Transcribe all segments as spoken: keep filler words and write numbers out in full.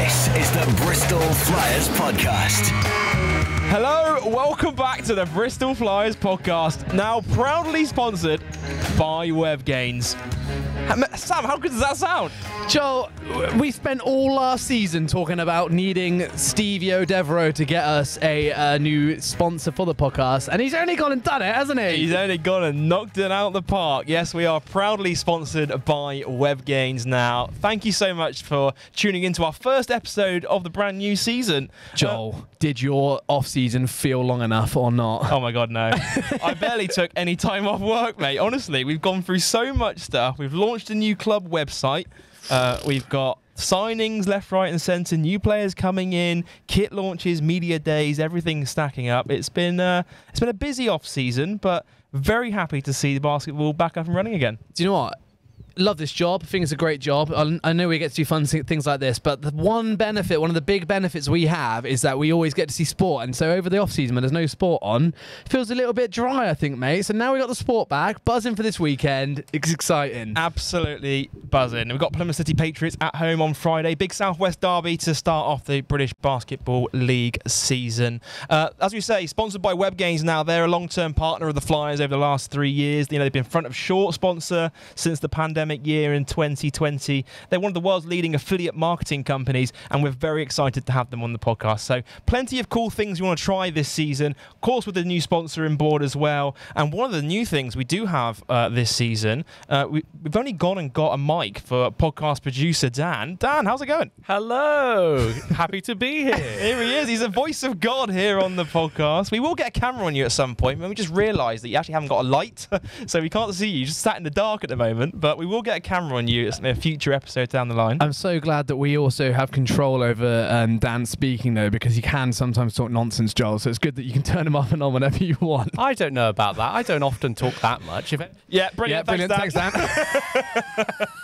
This is the Bristol Flyers Podcast. Hello, welcome back to the Bristol Flyers Podcast, now proudly sponsored by WebGains. Sam, how good does that sound? Joel, we spent all last season talking about needing Stevie Devereaux to get us a, a new sponsor for the podcast, and he's only gone and done it, hasn't he? He's only gone and knocked it out of the park. Yes, we are proudly sponsored by WebGains now. Thank you so much for tuning into our first episode of the brand new season. Joel, uh, did your off-season feel long enough or not? Oh my God, no. I barely took any time off work, mate. Honestly, we've gone through so much stuff. We've launched a new club website. Uh, we've got signings left, right and centre, new players coming in, kit launches, media days, everything's stacking up. It's been uh, it's been a busy off season, but very happy to see the basketball back up and running again. Do you know what? Love this job. I think it's a great job. I, I know we get to do fun things like this, but the one benefit, one of the big benefits we have is that we always get to see sport. And so over the off-season, when there's no sport on, it feels a little bit dry, I think, mate. So now we got the sport back, buzzing for this weekend. It's exciting. Absolutely buzzing. We've got Plymouth City Patriots at home on Friday. Big Southwest derby to start off the British Basketball League season. Uh, as we say, sponsored by WebGains now. They're a long-term partner of the Flyers over the last three years. You know, they've been front of short sponsor since the pandemic year in twenty twenty. They're one of the world's leading affiliate marketing companies, and we're very excited to have them on the podcast. So plenty of cool things we want to try this season, of course with the new sponsor on board as well. And one of the new things we do have uh, this season, uh, we, we've only gone and got a mic for podcast producer Dan. Dan, how's it going? Hello, happy to be here. Here he is. He's a voice of God here on the podcast. We will get a camera on you at some point, but we just realised that you actually haven't got a light, so we can't see you. You just sat in the dark at the moment, but we will get a camera on you in a future episode down the line. I'm so glad that we also have control over um, Dan speaking, though, because he can sometimes talk nonsense, Joel, so it's good that you can turn him off and on whenever you want. I don't know about that. I don't often talk that much. If it... Yeah, brilliant. Yeah, brilliant. Thanks, Dan. Thanks, Dan.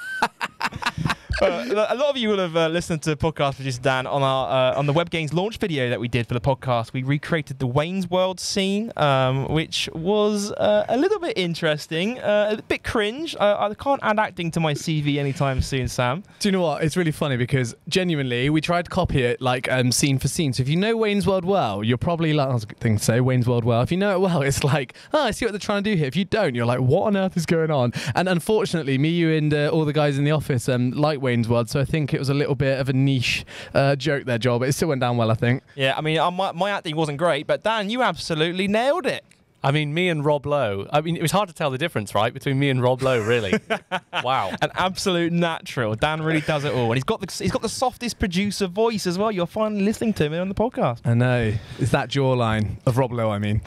Uh, a lot of you will have uh, listened to podcast producer Dan on our uh, on the WebGains launch video that we did for the podcast. We recreated the Wayne's World scene, um, which was uh, a little bit interesting, uh, a bit cringe. Uh, I can't add acting to my C V anytime soon, Sam. Do you know what? It's really funny because genuinely we tried to copy it like um, scene for scene. So if you know Wayne's World well, you're probably like, that's a good thing to say, Wayne's World well. If you know it well, it's like, oh, I see what they're trying to do here. If you don't, you're like, what on earth is going on? And unfortunately, me, you, and uh, all the guys in the office um, like Wayne's World, so I think it was a little bit of a niche uh, joke there, Joel, but it still went down well, I think. Yeah, I mean, uh, my, my acting wasn't great, but Dan, you absolutely nailed it. I mean, me and Rob Lowe. I mean, it was hard to tell the difference, right, between me and Rob Lowe, really. Wow. An absolute natural. Dan really does it all. And he's got the he's got the softest producer voice as well. You're finally listening to him on the podcast. I know. It's that jawline of Rob Lowe, I mean.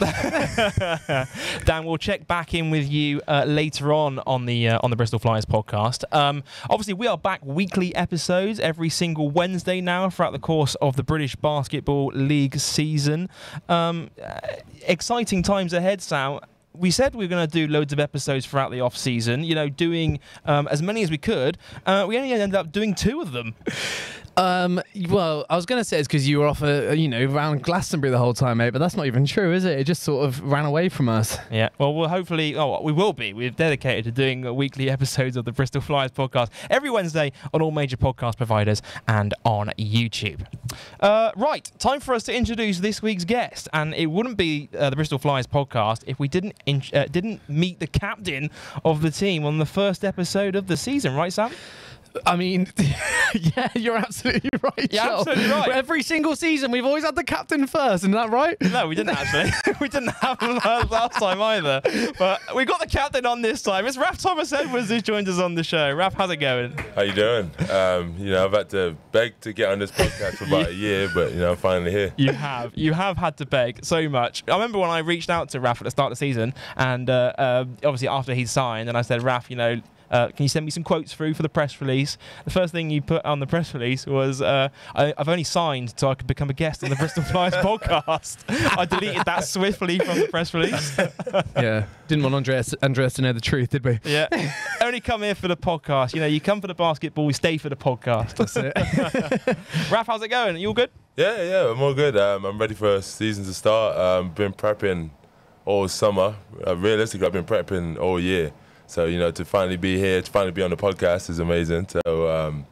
Dan, we'll check back in with you uh, later on on the uh, on the Bristol Flyers podcast. Um, obviously, we are back weekly episodes every single Wednesday now throughout the course of the British Basketball League season. Um, uh, exciting times ahead. Head Sam, we said we were going to do loads of episodes throughout the off season, you know, doing um, as many as we could. Uh, we only ended up doing two of them. Um, well, I was going to say it's because you were off, a, you know, around Glastonbury the whole time, mate, but that's not even true, is it? It just sort of ran away from us. Yeah, well, we'll hopefully, oh, we will be. We're dedicated to doing uh, weekly episodes of the Bristol Flyers podcast every Wednesday on all major podcast providers and on YouTube. Uh, right, time for us to introduce this week's guest, and it wouldn't be uh, the Bristol Flyers podcast if we didn't in- uh, didn't meet the captain of the team on the first episode of the season, right, Sam? I mean, yeah, you're absolutely right. Yeah, Joel. absolutely right. Every single season, we've always had the captain first, isn't that right? No, we didn't actually. We didn't have him last time either. But we got the captain on this time. It's Raphell Thomas Edwards who's joined us on the show. Raph, how's it going? How you doing? Um, you know, I've had to beg to get on this podcast for about a year, but, you know, I'm finally here. You have. You have had to beg so much. I remember when I reached out to Raph at the start of the season, and uh, uh, obviously after he signed, and I said, Raph, you know, Uh, can you send me some quotes through for the press release? The first thing you put on the press release was, uh, I, I've only signed so I could become a guest on the Bristol Flyers podcast. I deleted that swiftly from the press release. Yeah, didn't want Andreas, Andreas to know the truth, did we? Yeah, only come here for the podcast. You know, you come for the basketball, we stay for the podcast. That's it. Raph, how's it going? Are you all good? Yeah, yeah, I'm all good. Um, I'm ready for a season to start. Um, been prepping all summer. Uh, realistically, I've been prepping all year. So, you know, to finally be here, to finally be on the podcast is amazing. So, um,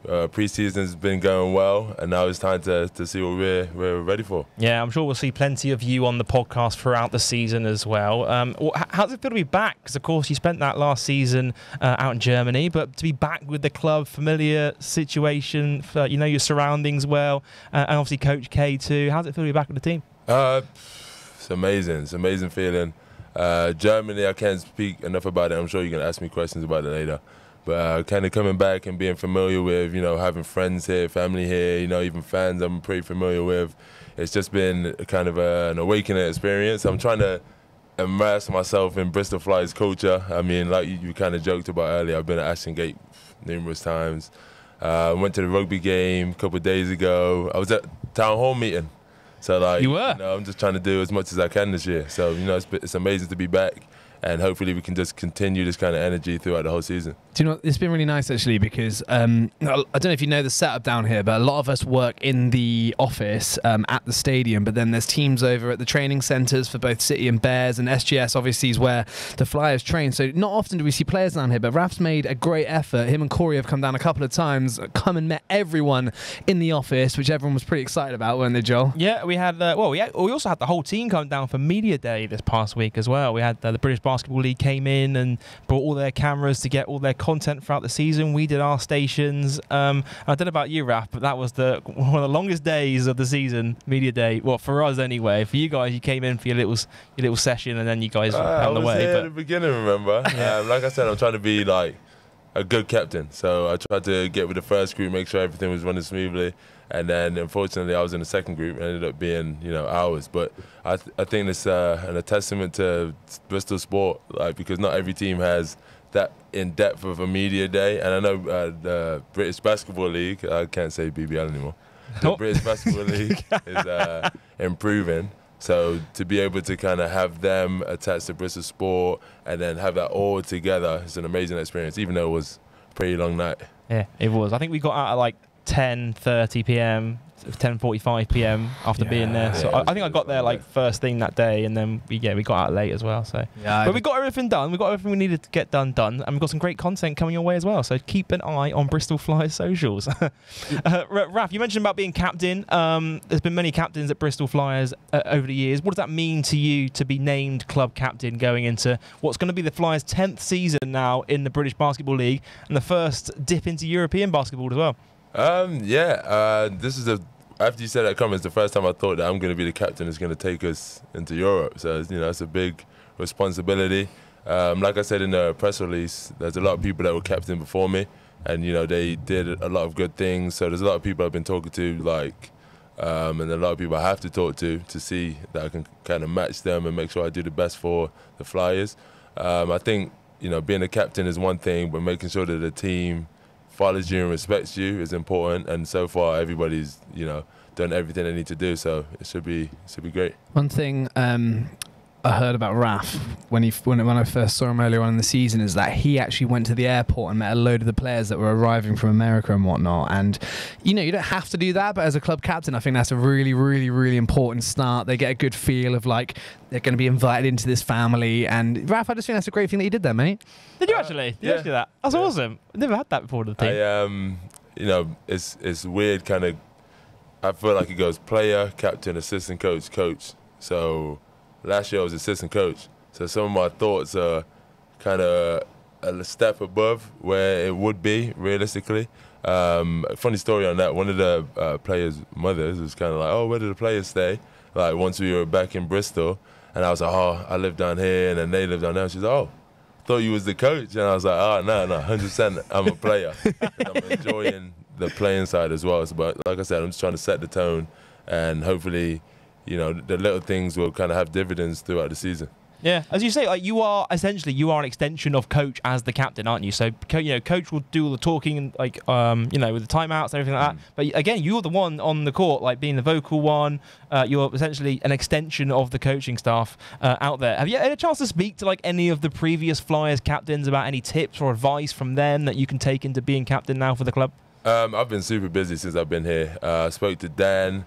Uh, pre-season's been going well, and now it's time to, to see what we're, we're ready for. Yeah, I'm sure we'll see plenty of you on the podcast throughout the season as well. Um, how does it feel to be back? Because, of course, you spent that last season uh, out in Germany, but to be back with the club, familiar situation, for, you know your surroundings well, uh, and obviously Coach K too. How does it feel to be back with the team? Uh, it's amazing. It's an amazing feeling. Uh, Germany, I can't speak enough about it. I'm sure you're going to ask me questions about it later. But uh, kind of coming back and being familiar with, you know, having friends here, family here, you know, even fans I'm pretty familiar with. It's just been kind of a, an awakening experience. I'm trying to immerse myself in Bristol Flyers culture. I mean, like you, you kind of joked about earlier, I've been at Ashton Gate numerous times. I uh, went to the rugby game a couple of days ago. I was at town hall meeting. So, like, you were? You know, I'm just trying to do as much as I can this year. So, you know, it's, it's amazing to be back. And hopefully we can just continue this kind of energy throughout the whole season. Do you know, it's been really nice actually because um, I don't know if you know the setup down here, but a lot of us work in the office um, at the stadium, but then there's teams over at the training centres for both City and Bears, and S G S obviously is where the Flyers train. So not often do we see players down here, but Raph's made a great effort. Him and Corey have come down a couple of times, come and met everyone in the office, which everyone was pretty excited about, weren't they, Joel? Yeah, we had, uh, well, we, had, we also had the whole team come down for Media Day this past week as well. We had uh, the British Basketball League came in and brought all their cameras to get all their content throughout the season. We did our stations. Um, I don't know about you, Raph, but that was the one of the longest days of the season, Media Day. Well, for us anyway. For you guys, you came in for your little your little session, and then you guys uh, found the way. I was here but at the beginning, remember? Yeah. um, like I said, I'm trying to be like a good captain. So I tried to get with the first group, make sure everything was running smoothly. And then, unfortunately, I was in the second group and ended up being, you know, hours. But I, th- I think it's uh, an, a testament to Bristol sport, like because not every team has that in depth of a media day. And I know uh, the British Basketball League, I can't say B B L anymore. The Nope. British Basketball League is uh, improving. So to be able to kind of have them attached to Bristol sport and then have that all together is an amazing experience, even though it was a pretty long night. yeah, it was. I think we got out at like ten thirty p m, ten forty-five p m after Yeah, being there. So yeah, I, I think I got there like first thing that day, and then we yeah we got out late as well. So Yeah, but we got everything done. We got everything we needed to get done done, and we've got some great content coming your way as well. So keep an eye on Bristol Flyers socials. uh, Raph, you mentioned about being captain. Um, there's been many captains at Bristol Flyers uh, over the years. What does that mean to you to be named club captain going into what's going to be the Flyers' tenth season now in the British Basketball League and the first dip into European basketball as well? Um, yeah, uh, this is the after you said that comment, it's the first time I thought that I'm going to be the captain that's going to take us into Europe. So you know, it's a big responsibility. Um, like I said in the press release, there's a lot of people that were captain before me, and you know they did a lot of good things. So there's a lot of people I've been talking to, like, um, and a lot of people I have to talk to to see that I can kind of match them and make sure I do the best for the Flyers. Um, I think you know being a captain is one thing, but making sure that the team follows you and respects you is important, and so far everybody's you know done everything they need to do, so it should be it should be great. One thing um, I heard about Raph when he when, when I first saw him earlier on in the season is that he actually went to the airport and met a load of the players that were arriving from America and whatnot. And you know you don't have to do that, but as a club captain, I think that's a really, really, really important start. They get a good feel of like they're going to be invited into this family. And Raph, I just think that's a great thing that you did there, mate. Did you actually? Did yeah. you actually do that? That's Yeah. awesome. I've never had that before to the team. I um you know it's it's weird kind of. I feel like it goes player, captain, assistant coach, coach. So last year I was assistant coach. So some of my thoughts are kind of a step above where it would be realistically. Um, funny story on that. One of the uh, players' mothers was kind of like, "Oh, where did the players stay?" Like once we were back in Bristol, and I was like, "Oh, I live down here," and then they live down there. She's like, "Oh, thought you was the coach," and I was like, "Oh, no, no, one hundred percent. I'm a player. And I'm enjoying the playing side as well." So, but like I said, I'm just trying to set the tone, and hopefully, you know, the little things will kind of have dividends throughout the season. Yeah, as you say, like you are essentially you are an extension of coach as the captain, aren't you? So co- you know, coach will do all the talking and like um, you know, with the timeouts and everything like Mm. that. But again, you're the one on the court, like being the vocal one. Uh, you're essentially an extension of the coaching staff uh, out there. Have you had a chance to speak to like any of the previous Flyers captains about any tips or advice from them that you can take into being captain now for the club? Um, I've been super busy since I've been here. Uh, I spoke to Dan,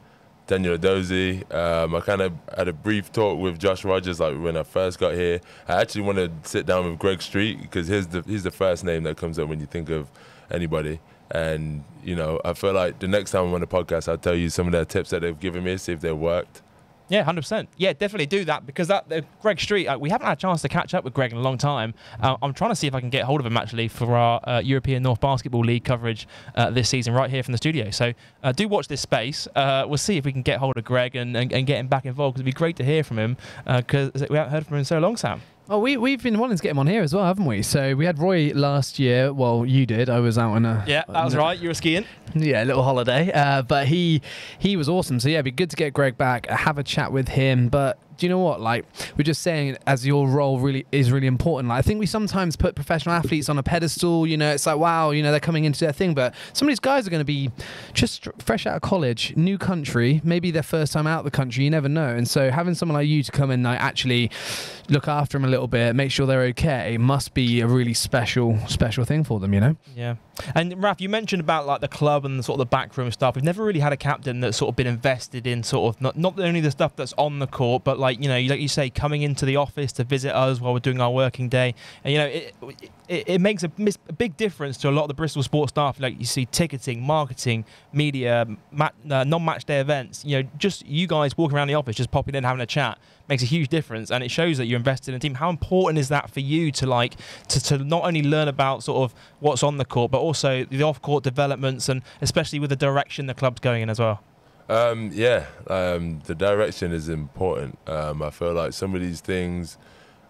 Daniel Dozie. Um, I kind of had a brief talk with Josh Rogers, like when I first got here. I actually want to sit down with Greg Street because he's the he's the first name that comes up when you think of anybody. And you know, I feel like the next time I'm on the podcast, I'll tell you some of the tips that they've given me, see if they worked. Yeah, one hundred percent. Yeah, definitely do that because that uh, Greg Street, uh, we haven't had a chance to catch up with Greg in a long time. Uh, I'm trying to see if I can get hold of him actually for our uh, European North Basketball League coverage uh, this season right here from the studio. So uh, do watch this space. Uh, we'll see if we can get hold of Greg and, and, and get him back involved because it'd be great to hear from him because we haven't heard from him in so long, Sam. Oh, we, we've been wanting to get him on here as well, haven't we? So we had Roy last year. Well, you did. I was out on a... Yeah, that was a, right. You were skiing. Yeah, a little holiday. Uh, but he he was awesome. So, yeah, it'd be good to get Greg back, have a chat with him. But do you know what? Like, we're just saying as your role really is really important. Like, I think we sometimes put professional athletes on a pedestal. You know, it's like, wow, you know, they're coming into their thing. But some of these guys are going to be just fresh out of college, new country, maybe their first time out of the country. You never know. And so having someone like you to come in and like, actually look after them a little bit, make sure they're okay, must be a really special, special thing for them, you know? Yeah. And Raph, you mentioned about like the club and sort of the backroom stuff. We've never really had a captain that's sort of been invested in sort of not, not only the stuff that's on the court, but like, you know, like you say, coming into the office to visit us while we're doing our working day. And, you know, it, it, it makes a, a big difference to a lot of the Bristol sports staff. Like you see ticketing, marketing, media, ma- uh, non-match day events, you know, just you guys walking around the office, just popping in, having a chat makes a huge difference. And it shows that you're invested in a team. How important is that for you to like, to, to not only learn about sort of what's on the court, but also the off-court developments and especially with the direction the club's going in as well? Um, yeah, um, the direction is important. Um, I feel like some of these things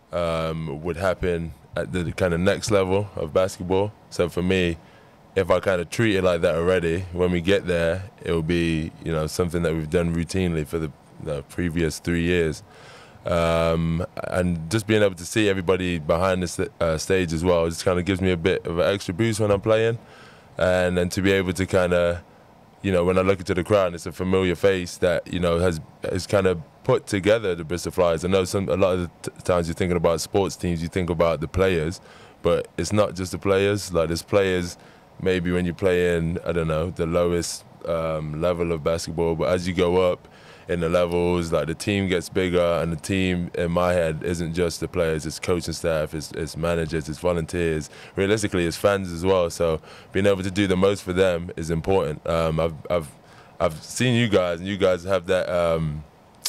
um, would happen at the kind of next level of basketball. So for me, if I kind of treat it like that already, when we get there, it will be, you know, something that we've done routinely for the, the previous three years. Um, and just being able to see everybody behind the st- uh, stage as well just kind of gives me a bit of an extra boost when I'm playing. And then to be able to kind of, you know, when I look into the crowd, it's a familiar face that, you know, has has kind of put together the Bristol Flyers. I know some a lot of the t- times you're thinking about sports teams, you think about the players, but it's not just the players. Like there's players maybe when you play in, I don't know, the lowest um, level of basketball, but as you go up in the levels, like the team gets bigger, and the team in my head isn't just the players, it's coaching staff, it's, it's managers, it's volunteers, realistically it's fans as well. So being able to do the most for them is important. Um, I've, I've, I've seen you guys, and you guys have that um,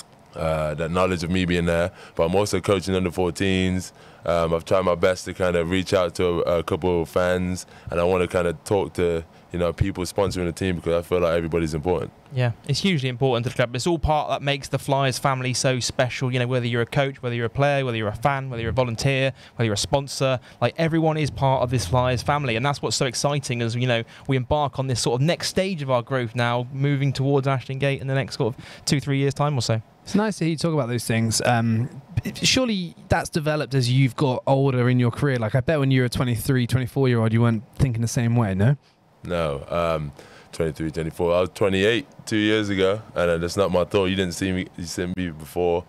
uh, that knowledge of me being there, but I'm also coaching under fourteens. Um, I've tried my best to kind of reach out to a, a couple of fans, and I want to kind of talk to, you know, people sponsoring the team because I feel like everybody's important. Yeah, it's hugely important to the club. It's all part that makes the Flyers family so special. You know, whether you're a coach, whether you're a player, whether you're a fan, whether you're a volunteer, whether you're a sponsor, like everyone is part of this Flyers family. And that's what's so exciting as, you know, we embark on this sort of next stage of our growth now, moving towards Ashton Gate in the next sort of two, three years' time or so. It's nice to hear you talk about those things. Um, surely that's developed as you've got older in your career. Like I bet when you were a twenty-three, twenty-four year old, you weren't thinking the same way, no? No, um, twenty-three, twenty-four. I was twenty-eight two years ago, and that's not my thought. You didn't see me, you seen me before.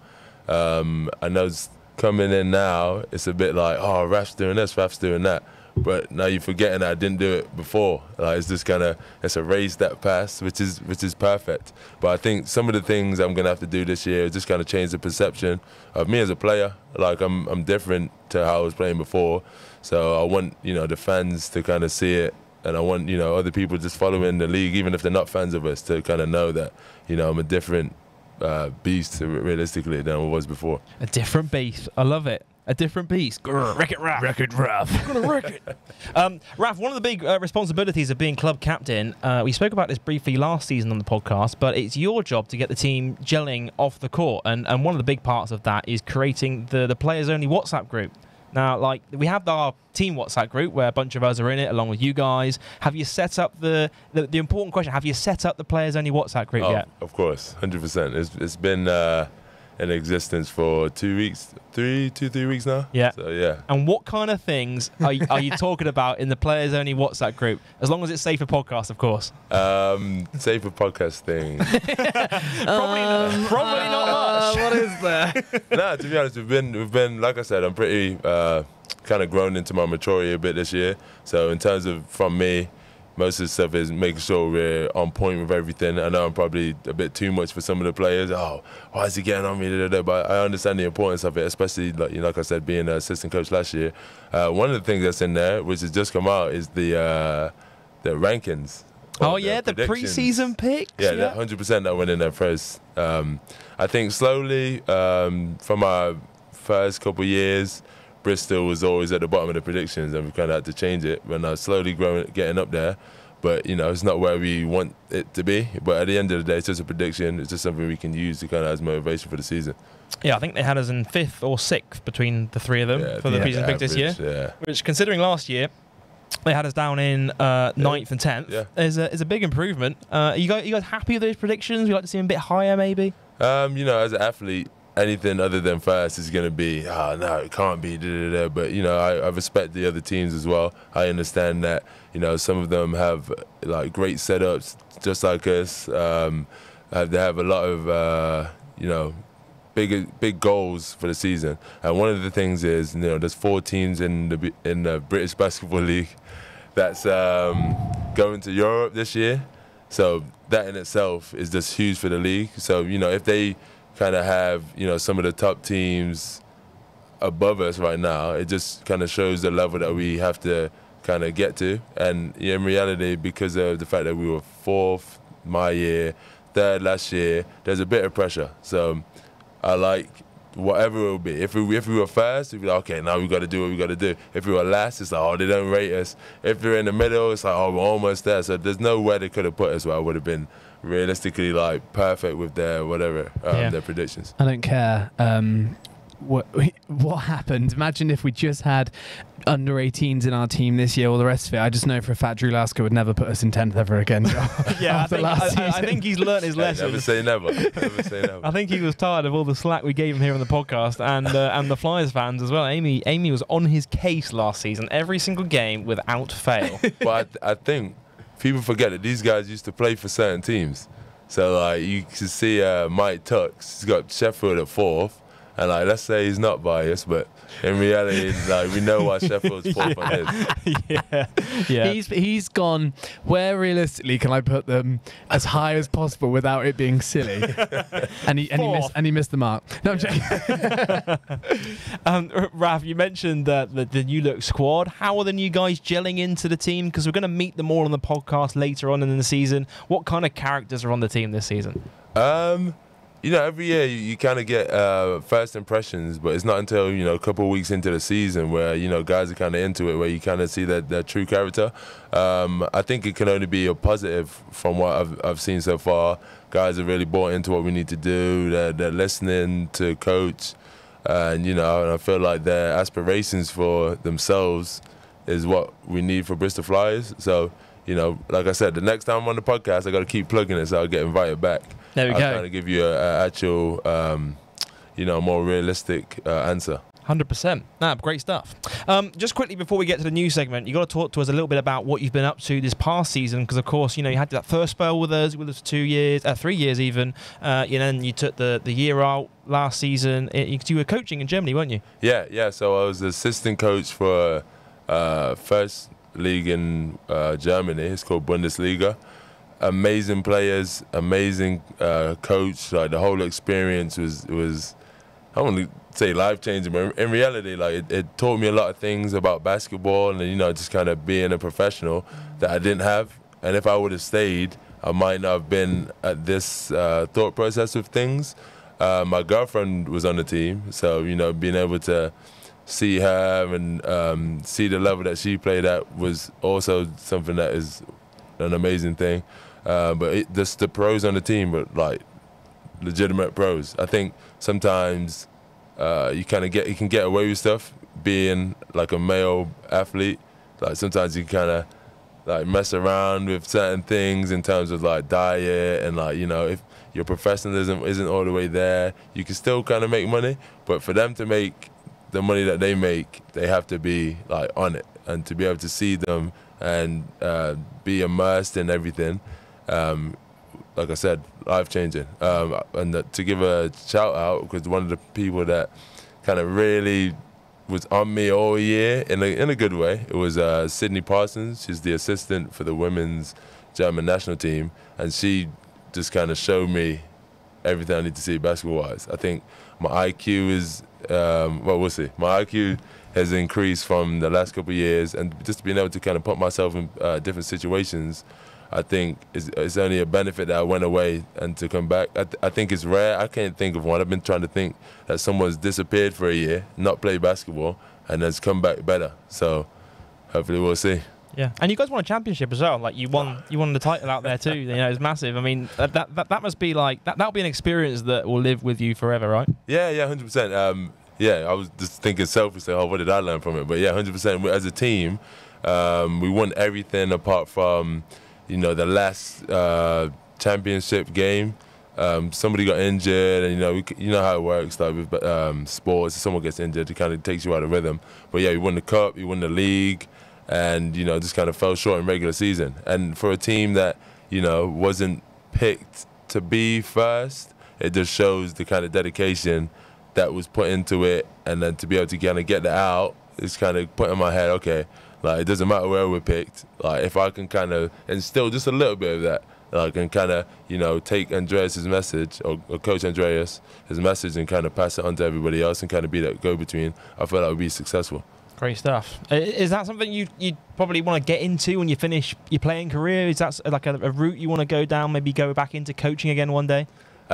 Um, I know it's coming in now, it's a bit like, oh, Raph's doing this, Raph's doing that. But now you're forgetting that I didn't do it before. Like it's just kind of, it's a race that passed, which is which is perfect. But I think some of the things I'm gonna have to do this year is just kind of change the perception of me as a player. Like I'm I'm different to how I was playing before. So I want, you know, the fans to kind of see it. And I want, you know, other people just following the league, even if they're not fans of us, to kind of know that, you know, I'm a different uh, beast realistically than I was before. A different beast. I love it. A different beast. Grr, wreck it, Raph. Wreck it, Raph. Gonna wreck it. Um, Raph, one of the big uh, responsibilities of being club captain, uh, we spoke about this briefly last season on the podcast, but it's your job to get the team gelling off the court. And, and one of the big parts of that is creating the, the players-only WhatsApp group. Now, like, we have our team WhatsApp group where a bunch of us are in it, along with you guys. Have you set up the, the, the important question, have you set up the players-only WhatsApp group oh, yet? Of course, one hundred percent. It's, it's been uh, in existence for two weeks, three, two, three weeks now. Yeah. So, yeah. And what kind of things are you, are you talking about in the players-only WhatsApp group? As long as it's safe for podcast, of course. Um, safe for podcast thing. probably Um, not, probably uh, not much. What is there? Nah, to be honest, we've been, we've been, like I said, I'm pretty uh, kind of grown into my maturity a bit this year. So in terms of from me, most of the stuff is making sure we're on point with everything. I know I'm probably a bit too much for some of the players. Oh, why is he getting on me? Da, da, da. But I understand the importance of it, especially like, you know, like I said, being an assistant coach last year. Uh, one of the things that's in there, which has just come out, is the uh, the rankings. Oh yeah, the preseason picks. Yeah, yeah. one hundred percent that went in there first. Um, I think slowly, um, from our first couple of years, Bristol was always at the bottom of the predictions, and we kind of had to change it. But now slowly growing, getting up there. But you know, it's not where we want it to be. But at the end of the day, it's just a prediction. It's just something we can use to kind of as motivation for the season. Yeah, I think they had us in fifth or sixth between the three of them Yeah, for the yeah, preseason pick this year. Yeah. Which, considering last year, they had us down in uh, ninth and tenth. Yeah. Is a is a big improvement. Uh, are you guys, you guys happy with those predictions? Would you like to see them a bit higher, maybe? Um, you know, as an athlete, anything other than first is going to be, oh, no, it can't be, da, da, da. But, you know, I, I respect the other teams as well. I understand that, you know, some of them have, like, great setups, just like us. Um, have, they have a lot of, uh, you know, big big goals for the season. And one of the things is, you know, there's four teams in the in the British Basketball League that's um, going to Europe this year. So that in itself is just huge for the league. So, you know, if they kind of have, you know, some of the top teams above us right now, it just kind of shows the level that we have to kind of get to. And in reality, because of the fact that we were fourth my year, third last year, there's a bit of pressure. So I like whatever it will be. If we if we were first, we'd be like, okay, now we got to do what we got to do. If we were last, it's like, oh, they don't rate us. If we're in the middle, it's like, oh, we're almost there. So there's no way they could have put us where I would have been realistically like perfect with their whatever um, Yeah. their predictions. I don't care um, what what happened. Imagine if we just had under eighteens in our team this year, all the rest of it. I just know for a fact Drew Lasker would never put us in tenth ever again. Yeah, I After think, last I, I season. think he's learnt his Hey, lesson. never say never. Never say never. I think he was tired of all the slack we gave him here on the podcast, and uh, and the Flyers fans as well. Amy Amy was on his case last season, every single game without fail. But I, th- I think people forget that these guys used to play for certain teams. So like you can see uh, Mike Tux, he's got Sheffield at fourth, and like let's say he's not biased, but in reality, like we know why Sheffield's fourth on his. yeah, yeah. He's he's gone. Where realistically can I put them as high as possible without it being silly? and he and he missed Fourth. and he missed the mark. No, I'm joking. um, Raph, you mentioned uh, the, the New Look squad. How are the new guys gelling into the team? Because we're going to meet them all on the podcast later on in the season. What kind of characters are on the team this season? Um, you know, every year you, you kind of get uh, first impressions, but it's not until, you know, a couple of weeks into the season where, you know, guys are kind of into it, where you kind of see their, their true character. Um, I think it can only be a positive from what I've, I've seen so far. Guys are really bought into what we need to do. They're, they're listening to coach. Uh, and, you know, and I feel like their aspirations for themselves is what we need for Bristol Flyers. So, you know, like I said, the next time I'm on the podcast, I got to keep plugging it so I'll get invited back. There we I'll go. kind of give you an actual, um, you know, more realistic uh, answer. one hundred percent. Nah, great stuff. Um, just quickly before we get to the news segment, you got to talk to us a little bit about what you've been up to this past season, because of course, you know, you had that first spell with us, with us for two years, uh, three years even. Uh, and then you took the, the year out last season. It, you were coaching in Germany, weren't you? Yeah, yeah. So I was the assistant coach for uh, first league in uh, Germany. It's called Bundesliga. Amazing players, amazing uh, coach. Like the whole experience was was I don't want to say life changing, but in reality, like it, it taught me a lot of things about basketball and, you know, just kind of being a professional that I didn't have. And if I would have stayed, I might not have been at this uh, thought process of things. Uh, my girlfriend was on the team, so, you know, being able to see her and um, see the level that she played at was also something that is an amazing thing. Uh, but it, just the pros on the team, but like legitimate pros. I think sometimes uh, you kind of get you can get away with stuff being like a male athlete. Like sometimes you kind of like mess around with certain things in terms of like diet and like, you know, if your professionalism isn't all the way there, you can still kind of make money. But for them to make the money that they make, they have to be like on it, and to be able to see them and uh, be immersed in everything. Um, like I said, life-changing. Um, and to give a shout-out, because one of the people that kind of really was on me all year in a in a good way. It was uh, Sydney Parsons. She's the assistant for the women's German national team, and she just kind of showed me everything I need to see basketball-wise. I think my I Q is um, well, we'll see. My I Q has increased from the last couple of years, and just being able to kind of put myself in uh, different situations, I think is it's only a benefit that I went away and to come back. I, th- I think it's rare. I can't think of one. I've been trying to think that someone's disappeared for a year, not played basketball, and has come back better. So hopefully we'll see. Yeah, and you guys won a championship as well. Like you won, you won the title out there too. You know, it's massive. I mean, that that, that, that must be like that. That'll be an experience that will live with you forever, right? Yeah, yeah, hundred percent. Um, yeah, I was just thinking selfishly, oh, what did I learn from it? But yeah, hundred percent. As a team, um, we won everything apart from, you know, the last uh, championship game. Um, somebody got injured, and you know, we, you know how it works. Like with um, sports, if someone gets injured, it kind of takes you out of rhythm. But yeah, we won the cup, we won the league, and you know, just kind of fell short in regular season. And for a team that, you know, wasn't picked to be first, it just shows the kind of dedication that was put into it, and then to be able to kind of get that out, it's kind of put in my head, okay, like it doesn't matter where we're picked. Like if I can kind of instill just a little bit of that, like and kind of, you know, take Andreas's message or, or Coach Andreas his message and kind of pass it on to everybody else and kind of be that go-between, I feel that would be successful. Great stuff. Is that something you you probably want to get into when you finish your playing career? Is that like a, a route you want to go down? Maybe go back into coaching again one day?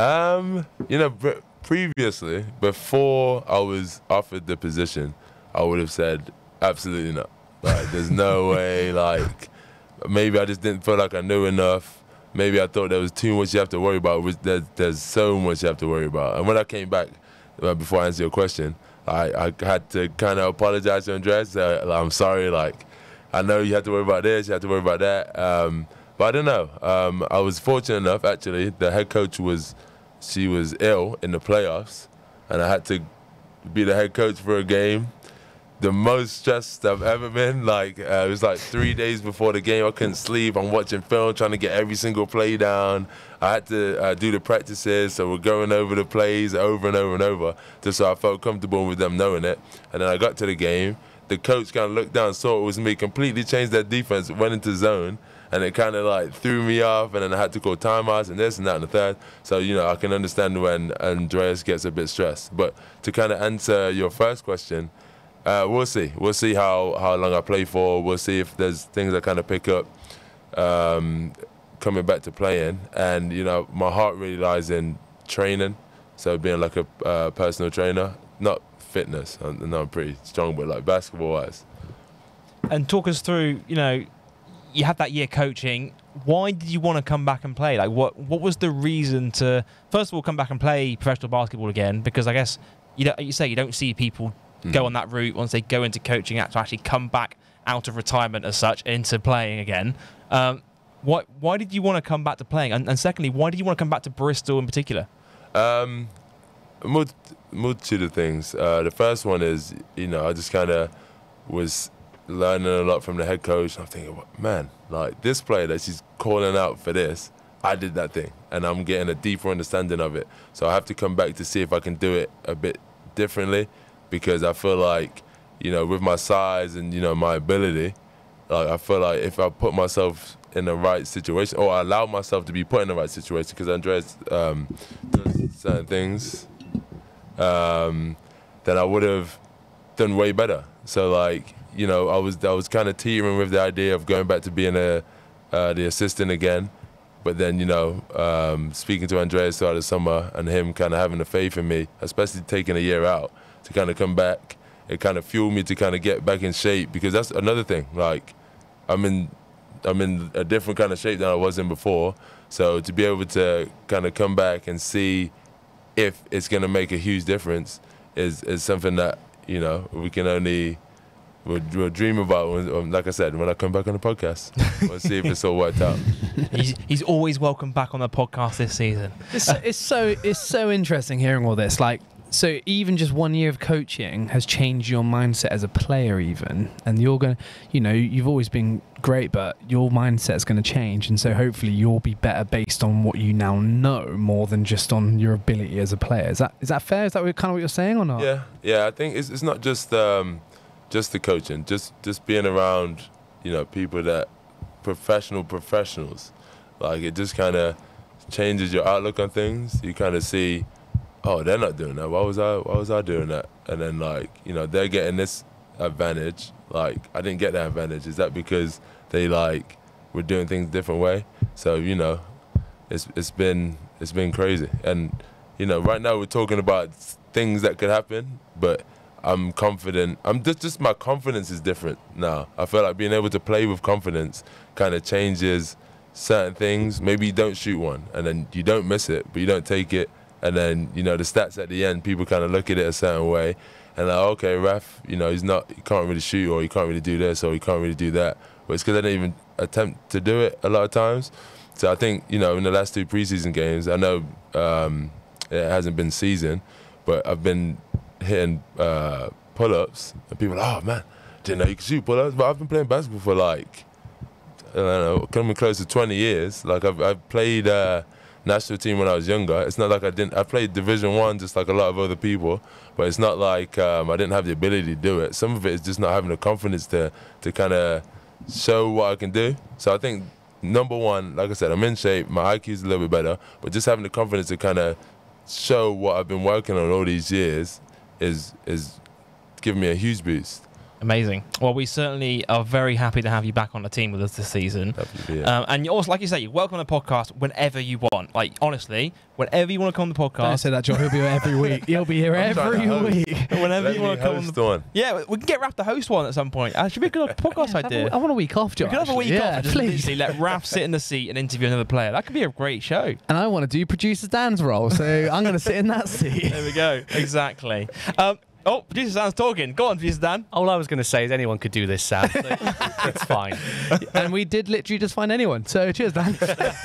Um, you know, pre- previously, before I was offered the position, I would have said absolutely not. Like, there's no way. Like, maybe I just didn't feel like I knew enough. Maybe I thought there was too much you have to worry about. There's, there's so much you have to worry about. And when I came back, uh, before I answer your question, I, I had to kind of apologize to Andreas. Uh, I'm sorry, like, I know you have to worry about this, you have to worry about that. Um, but I don't know. Um, I was fortunate enough, actually. The head coach was, she was ill in the playoffs, and I had to be the head coach for a game. The most stressed I've ever been. Like, uh, it was like three days before the game. I couldn't sleep. I'm watching film, trying to get every single play down. I had to uh, do the practices, so we're going over the plays over and over and over, just so I felt comfortable with them knowing it. And then I got to the game. The coach kind of looked down, saw it was me, completely changed their defense, went into zone, and it kind of like threw me off. And then I had to call timeouts and this and that and the third. So, you know, I can understand when Andreas gets a bit stressed. But to kind of answer your first question, Uh, we'll see. We'll see how, how long I play for. We'll see if there's things I kind of pick up um, coming back to playing. And, you know, my heart really lies in training. So being like a uh, personal trainer, not fitness. I know I'm pretty strong, but like basketball-wise. And talk us through, you know, you had that year coaching. Why did you want to come back and play? Like, what what was the reason to, first of all, come back and play professional basketball again? Because I guess, you know, you say you don't see people go on that route once they go into coaching to actually come back out of retirement as such into playing again. Um, why, why did you want to come back to playing? And, and secondly, why did you want to come back to Bristol in particular? Um, multi- multitude of things. Uh, the first one is, you know, I just kind of was learning a lot from the head coach. I'm thinking, man, like this player that she's calling out for this, I did that thing. And I'm getting a deeper understanding of it. So I have to come back to see if I can do it a bit differently. Because I feel like, you know, with my size and, you know, my ability, like I feel like if I put myself in the right situation, or I allow myself to be put in the right situation, because Andreas um, does certain things, um, then I would have done way better. So, like, you know, I was I was kind of teetering with the idea of going back to being a uh, the assistant again. But then, you know, um, speaking to Andreas throughout the summer and him kind of having the faith in me, especially taking a year out, to kind of come back, it kind of fueled me to kind of get back in shape, because that's another thing. Like, I'm in, I'm in a different kind of shape than I was in before. So to be able to kind of come back and see if it's going to make a huge difference is is something that, you know, we can only we'll, we'll dream about. When, like I said, when I come back on the podcast, we'll see if it's all worked out. He's, he's always welcome back on the podcast this season. It's, it's so it's so interesting hearing all this. Like, So even just one year of coaching has changed your mindset as a player even, and you're going to, you know, you've always been great, but your mindset is going to change, and so hopefully you'll be better based on what you now know more than just on your ability as a player. Is that is that fair? Is that kind of what you're saying or not? Yeah, yeah. I think it's it's not just um, just the coaching, just just being around, you know, people that professional professionals. Like it just kind of changes your outlook on things. You kind of see, oh, they're not doing that. Why was I? Why was I doing that? And then like, you know, they're getting this advantage. Like I didn't get that advantage. Is that because they like were doing things a different way? So you know, it's it's been it's been crazy. And you know, right now we're talking about things that could happen, but I'm confident. I'm just just my confidence is different now. I feel like being able to play with confidence kind of changes certain things. Maybe you don't shoot one and then you don't miss it, but you don't take it, and then you know the stats at the end, people kind of look at it a certain way, and like, okay, Raph, you know, he's not, he can't really shoot, or he can't really do this, or he can't really do that. But it's because I didn't even attempt to do it a lot of times. So I think, you know, in the last two preseason games, I know um, it hasn't been season, but I've been hitting uh, pull-ups, and people are like, oh man, didn't know you could shoot pull-ups. But I've been playing basketball for like, I don't know, coming close to twenty years. Like I've, I've played uh, national team when I was younger. It's not like I didn't. I played Division One just like a lot of other people, but it's not like um, I didn't have the ability to do it. Some of it is just not having the confidence to to kind of show what I can do. So I think number one, like I said, I'm in shape. My I Q is a little bit better, but just having the confidence to kind of show what I've been working on all these years is is giving me a huge boost. Amazing. Well, we certainly are very happy to have you back on the team with us this season. Yeah. Um, and you also, like you say, you're welcome on the podcast whenever you want. Like, honestly, whenever you want to come on the podcast. Don't say that, Joe. He'll be here every week. He'll be here I'm every week. Whenever Let you want me to come on host the one. Yeah, we can get Raph to host one at some point. That should be a good podcast Yeah, idea. I want a week off, Joe. We could have a week actually. off Yeah, and just please. literally let Raph sit in the seat and interview another player. That could be a great show. And I want to do producer Dan's role, so I'm going to sit in that seat. There we go. Exactly. Um, oh, producer Dan's talking. Go on, producer Dan. All I was going to say is anyone could do this, Sam. So it's fine. And we did literally just find anyone. So cheers, Dan.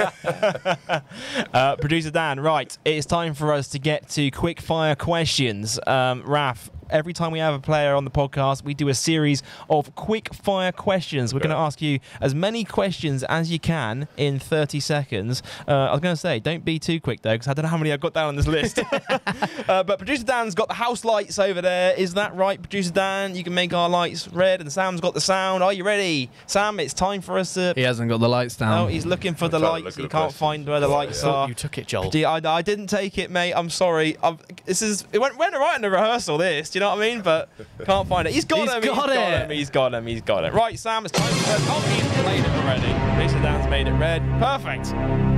uh, producer Dan, right. It's time for us to get to quick fire questions. Um, Raph, every time we have a player on the podcast, we do a series of quick fire questions. We're Okay. going to ask you as many questions as you can in thirty seconds. Uh, I was going to say, don't be too quick though, because I don't know how many I've got down on this list. uh, but producer Dan's got the house lights over there. Is that right, producer Dan? You can make our lights red, and Sam's got the sound. Are you ready? Sam, it's time for us to... He hasn't got the lights down. Oh, he's looking for the I'm trying to lights. look He at the can't questions. find where the lights Yeah. are. You took it, Joel. Gee, I, I didn't take it, mate. I'm sorry. I've, this is it went, went right in the rehearsal. This, do you know what I mean? But can't find it. He's got He's him. got he's got it. him. He's got him. He's got it. Right, Sam. It's time for red. Oh, he's made it already. Producer Dan's made it red. Perfect.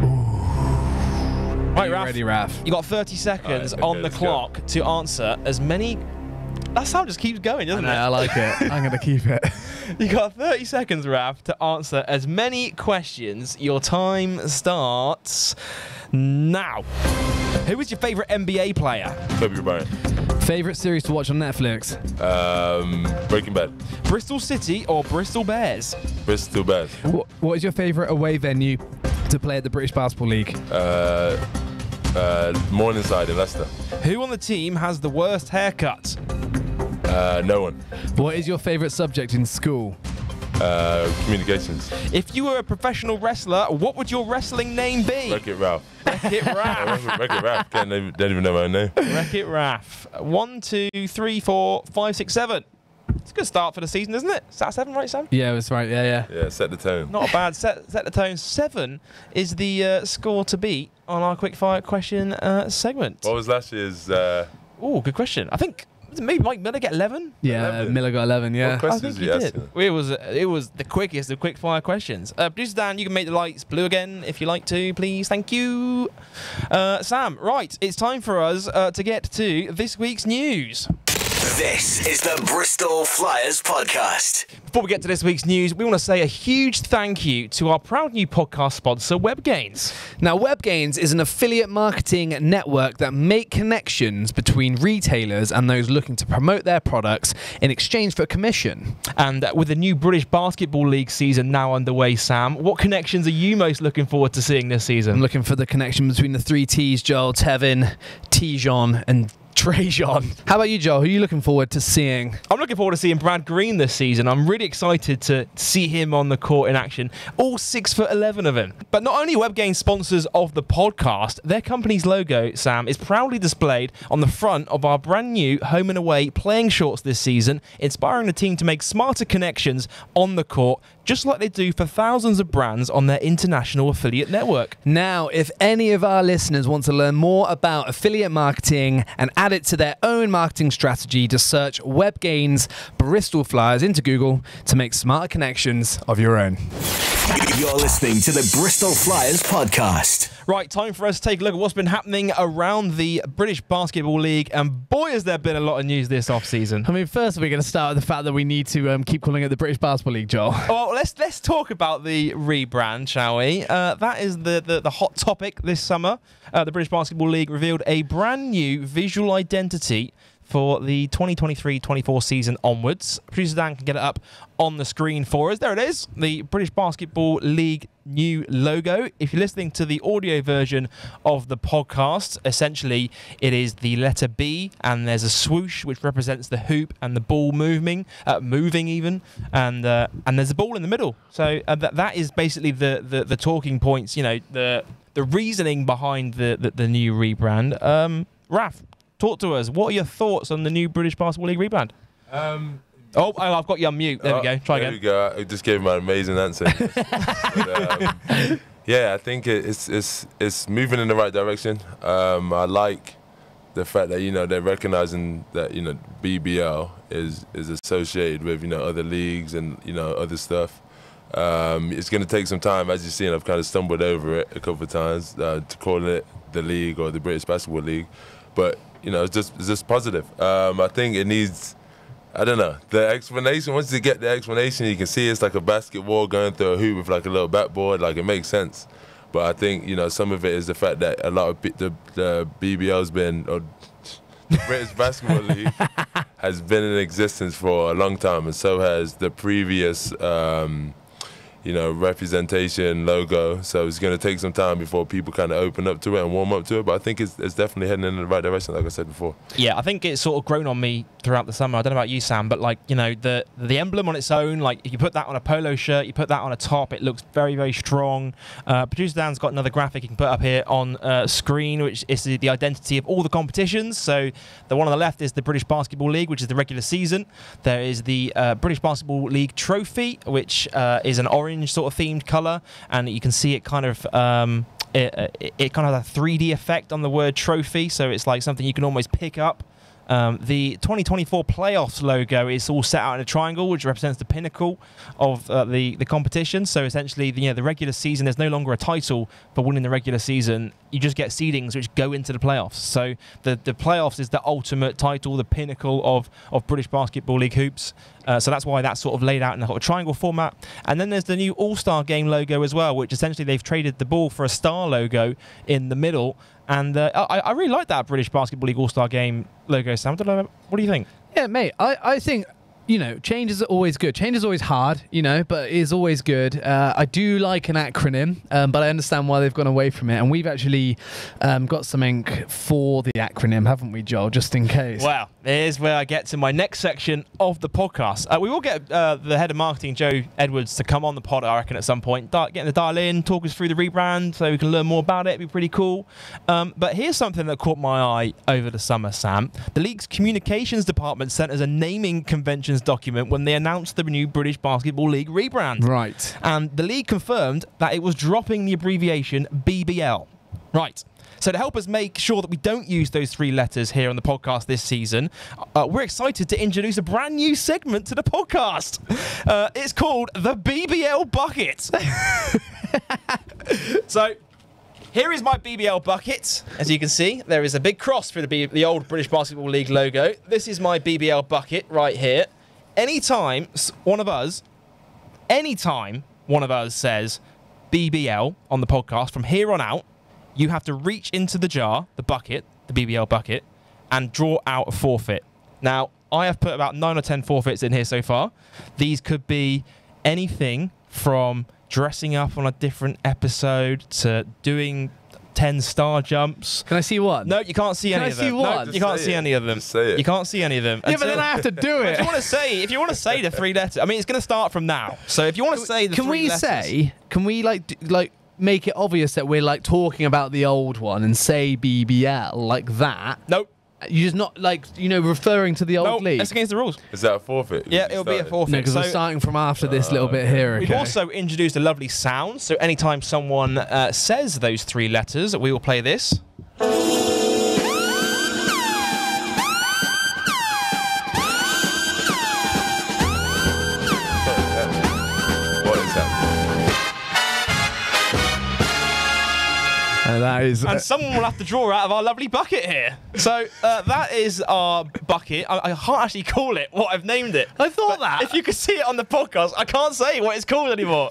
Right, You Raph. ready, Raph? You got thirty seconds All right, okay, on the let's go. clock to answer as many. That sound just keeps going, I doesn't know, it? I like it. I'm going to keep it. You got thirty seconds, Raph, to answer as many questions. Your time starts now. Who is your favourite N B A player? Kobe Bryant. Favorite series to watch on Netflix? Um, Breaking Bad. Bristol City or Bristol Bears? Bristol Bears. What, what is your favorite away venue to play at the British Basketball League? Uh, uh, Morningside in Leicester. Who on the team has the worst haircut? Uh, no one. What is your favorite subject in school? Uh, communications. If you were a professional wrestler, what would your wrestling name be? Wreck-It Ralph. Wreck-It Raph. Wreck-It Ralph. Can't even, don't even know my name. Wreck-It Raph. One, two, three, four, five, six, seven. It's a good start for the season, isn't it? Is that seven, right, Sam? Yeah, that's right. Yeah, yeah. Yeah, set the tone. Not a bad set. Set the tone. Seven is the uh, score to beat on our quickfire question uh, segment. What was last year's? Uh, Oh, good question. I think maybe Mike Miller get eleven. Yeah, eleven. Miller got eleven, yeah. What I questions think are he you did. asking? It was it was the quickest of quickfire questions. Uh, producer Dan, you can make the lights blue again if you like to, please. Thank you. Uh, Sam, right, it's time for us uh, to get to this week's news. This is the Bristol Flyers Podcast. Before we get to this week's news, we want to say a huge thank you to our proud new podcast sponsor, WebGains. Now, WebGains is an affiliate marketing network that make connections between retailers and those looking to promote their products in exchange for a commission. And uh, with the new British Basketball League season now underway, Sam, what connections are you most looking forward to seeing this season? I'm looking for the connection between the three T's, Joel, Tevin, Tijon, and Trajan. How about you, Joel? Who are you looking forward to seeing? I'm looking forward to seeing Brad Green this season. I'm really excited to see him on the court in action. All six foot eleven of him. But not only WebGains sponsors of the podcast, their company's logo, Sam, is proudly displayed on the front of our brand new home and away playing shorts this season, inspiring the team to make smarter connections on the court, just like they do for thousands of brands on their international affiliate network. Now, if any of our listeners want to learn more about affiliate marketing and add it to their own marketing strategy, to search WebGains Bristol Flyers into Google to make smarter connections of your own. You're listening to the Bristol Flyers Podcast. Right, time for us to take a look at what's been happening around the British Basketball League, and boy, has there been a lot of news this off-season. I mean, first we're going to start with the fact that we need to um, keep calling it the British Basketball League, Joel. Well, let's let's talk about the rebrand, shall we? Uh, that is the, the, the hot topic this summer. Uh, the British Basketball League revealed a brand new visual identity for the twenty twenty-three twenty-four season onwards. Producer Dan can get it up on the screen for us. There it is, the British Basketball League new logo. If you're listening to the audio version of the podcast, essentially it is the letter B, and there's a swoosh which represents the hoop and the ball moving, uh, moving even, and uh, and there's a ball in the middle. So uh, that that is basically the, the the talking points. You know, the the reasoning behind the the, the new rebrand. Um, Raph, talk to us. What are your thoughts on the new British Basketball League rebrand? Um, oh, I've got you on mute. There oh, we go. Try there again. we go. I just gave him an amazing answer. but, um, yeah, I think it, it's it's it's moving in the right direction. Um, I like the fact that, you know, they're recognizing that, you know, B B L is is associated with, you know, other leagues and, you know, other stuff. Um, it's going to take some time. As you've seen, I've kind of stumbled over it a couple of times uh, to call it the league or the British Basketball League, but you know, it's just it's just positive. Um, I think it needs, I don't know, the explanation. Once you get the explanation, you can see it's like a basketball going through a hoop with like a little backboard. Like, it makes sense. But I think, you know, some of it is the fact that a lot of B- the, the B B L's been, or the British Basketball League has been in existence for a long time, and so has the previous, um, you know, representation logo. So it's going to take some time before people kind of open up to it and warm up to it. But I think it's, it's definitely heading in the right direction, like I said before. Yeah, I think it's sort of grown on me throughout the summer. I don't know about you, Sam, but like, you know, the the emblem on its own, like if you put that on a polo shirt, you put that on a top, it looks very, very strong. Uh, Producer Dan's got another graphic you can put up here on uh, screen, which is the, the identity of all the competitions. So the one on the left is the British Basketball League, which is the regular season. There is the uh, British Basketball League trophy, which uh, is an orange sort of themed color, and you can see it kind of um, it, it, it kind of has a three D effect on the word trophy, so it's like something you can almost pick up. Um, the twenty twenty-four playoffs logo is all set out in a triangle, which represents the pinnacle of uh, the, the competition. So essentially, the, you know, the regular season, there's no longer a title for winning the regular season. You just get seedings which go into the playoffs. So the, the playoffs is the ultimate title, the pinnacle of, of British Basketball League hoops. Uh, so that's why that's sort of laid out in a triangle format. And then there's the new All-Star Game logo as well, which essentially they've traded the ball for a star logo in the middle. And uh, I, I really like that British Basketball League All-Star Game logo, Sam. I don't know, what do you think? Yeah, mate, I, I think, you know, change is always good. Change is always hard, you know, but it is always good. Uh, I do like an acronym, um, but I understand why they've gone away from it. And we've actually um, got something for the acronym, haven't we, Joel, just in case? Well, here's where I get to my next section of the podcast. Uh, we will get uh, the head of marketing, Joe Edwards, to come on the pod, I reckon, at some point. Di- getting the dial in, talk us through the rebrand so we can learn more about it. It'd be pretty cool. Um, but here's something that caught my eye over the summer, Sam. The league's communications department sent us a naming conventions document when they announced the new British Basketball League rebrand. Right. And the league confirmed that it was dropping the abbreviation B B L. Right. So to help us make sure that we don't use those three letters here on the podcast this season, uh, we're excited to introduce a brand new segment to the podcast. Uh, it's called the B B L Bucket. So here is my B B L bucket. As you can see, there is a big cross through the, B- the old British Basketball League logo. This is my B B L bucket right here. Anytime one of us, anytime one of us says B B L on the podcast, from here on out, you have to reach into the jar, the bucket, the B B L bucket, and draw out a forfeit. Now, I have put about nine or ten forfeits in here so far. These could be anything from dressing up on a different episode to doing ten star jumps. Can I see one? No, you can't see Can any I of them. see No, one? you Just can't say see it. any of them. Just say it. You can't see any of them. Yeah, but then I have to do If it. you want to say, if you want to say the three letters, I mean, it's going to start from now. So if you want to say the Can three we letters, say? Can we like d- like make it obvious that we're like talking about the old one and say B B L like that? nope, You just not like you know referring to the old nope, league. that's against the rules. Is that a forfeit? Yeah, You it'll be a started? forfeit. No, because so we're starting from after this little bit here. we've Okay. also introduced a lovely sound. So anytime someone uh, says those three letters, we will play this. What is that? And that is. And someone will have to draw out of our lovely bucket here. So uh, that is our bucket. I, I can't actually call it what I've named it. I thought But that. If you could see it on the podcast, I can't say what it's called anymore.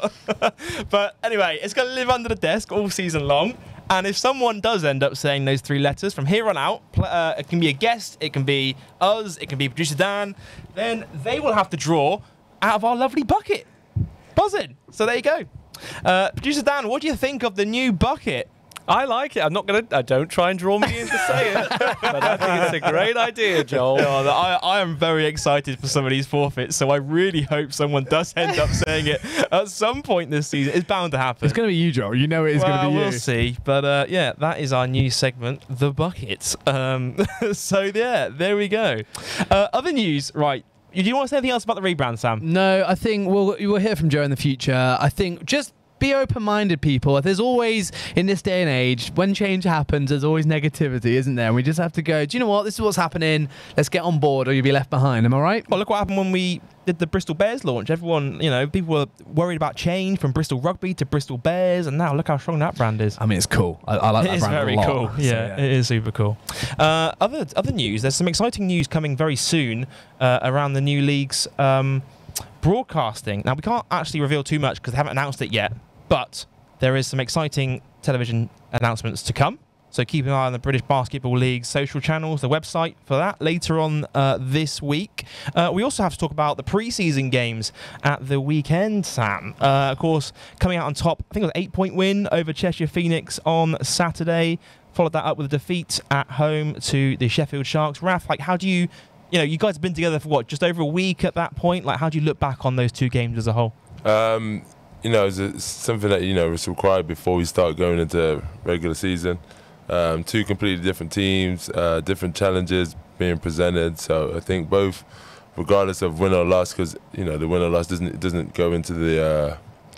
But anyway, it's going to live under the desk all season long. And if someone does end up saying those three letters from here on out, pl- uh, it can be a guest, it can be us, it can be producer Dan, then they will have to draw out of our lovely bucket. Buzzing. So there you go. Uh, producer Dan, what do you think of the new bucket? I like it. I'm not gonna. I don't try and draw me in to say it, but I think it's a great idea, Joel. Oh, I, I am very excited for some of these forfeits, so I really hope someone does end up saying it at some point this season. It's bound to happen. It's going to be you, Joel. You know it is well, going to be you. we'll see. But uh, yeah, that is our new segment, The Bucket. Um, so yeah, there we go. Uh, other news, right. Do you want to say anything else about the rebrand, Sam? No, I think we'll we'll hear from Joe in the future. I think just be open-minded, people. There's always, in this day and age, when change happens, there's always negativity, isn't there? And we just have to go, do you know what? This is what's happening. Let's get on board or you'll be left behind. Am I right? Well, look what happened when we did the Bristol Bears launch. Everyone, you know, people were worried about change from Bristol Rugby to Bristol Bears, and now look how strong that brand is. I mean, it's cool. I, I like It that is brand very a lot. cool. So, Yeah, it is super cool. Uh, other other news. There's some exciting news coming very soon uh, around the new league's um, broadcasting. Now we can't actually reveal too much because they haven't announced it yet, but there is some exciting television announcements to come. So keep an eye on the British Basketball League's social channels, the website for that later on uh, this week. Uh, we also have to talk about the pre-season games at the weekend, Sam. Uh, of course, coming out on top, I think it was an eight-point win over Cheshire Phoenix on Saturday. Followed that up with a defeat at home to the Sheffield Sharks. Raph, like, how do you, you know, you guys have been together for what, just over a week at that point? Like, how do you look back on those two games as a whole? Um, you know, it's, it's something that, you know, is required before we start going into regular season. Um, two completely different teams, uh, different challenges being presented. So I think both, regardless of win or loss, because, you know, the win or loss doesn't doesn't go into the uh,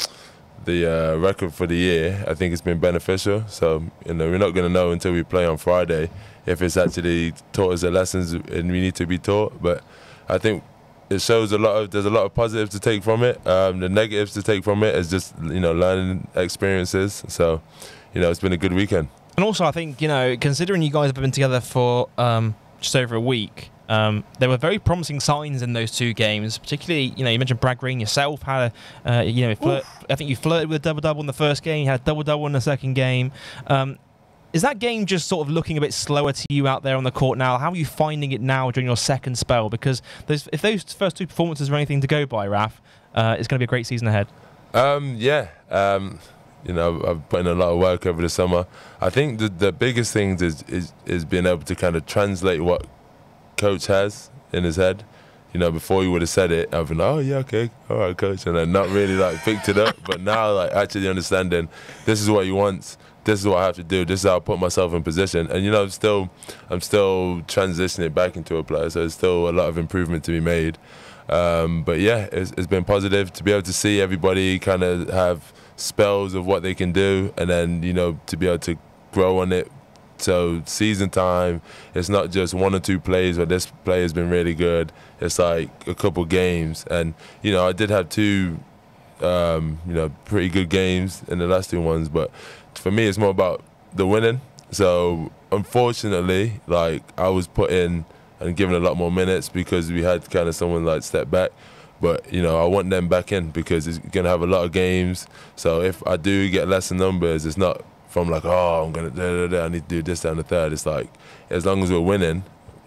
the uh, record for the year. I think it's been beneficial. So, you know, we're not going to know until we play on Friday if it's actually taught us the lessons and we need to be taught. But I think it shows a lot of, there's a lot of positives to take from it. Um, the negatives to take from it is just, you know, learning experiences. So, you know, it's been a good weekend. And also, I think, you know, considering you guys have been together for um, just over a week, um, there were very promising signs in those two games. Particularly, you know, you mentioned Brad Green yourself had a, uh, you know, flirt, I think you flirted with a double-double in the first game. You had a double-double in the second game. Um, is that game just sort of looking a bit slower to you out there on the court now? How are you finding it now during your second spell? Because those, if those first two performances are anything to go by, Raph, uh, it's going to be a great season ahead. Um, yeah. Um, you know, I've put in a lot of work over the summer. I think the, the biggest thing is, is is being able to kind of translate what coach has in his head. You know, before he would have said it, I've been like, oh, yeah, okay, all right, coach. And then not really, like, picked it up. But now, like, actually understanding this is what he wants. This is what I have to do. This is how I put myself in position. And, you know, I'm still, I'm still transitioning back into a player. So there's still a lot of improvement to be made. Um, but, yeah, it's, it's been positive to be able to see everybody kind of have spells of what they can do. And then, you know, to be able to grow on it. So season time, it's not just one or two plays where this play has been really good. It's like a couple games. And, you know, I did have two, um, you know, pretty good games in the last two ones. But for me, it's more about the winning. So unfortunately, like, I was put in and given a lot more minutes because we had kind of someone like step back. But, you know, I want them back in because it's going to have a lot of games. So if I do get lesser numbers, it's not from like, oh, I'm going to, I need to do this down the third. It's like, as long as we're winning,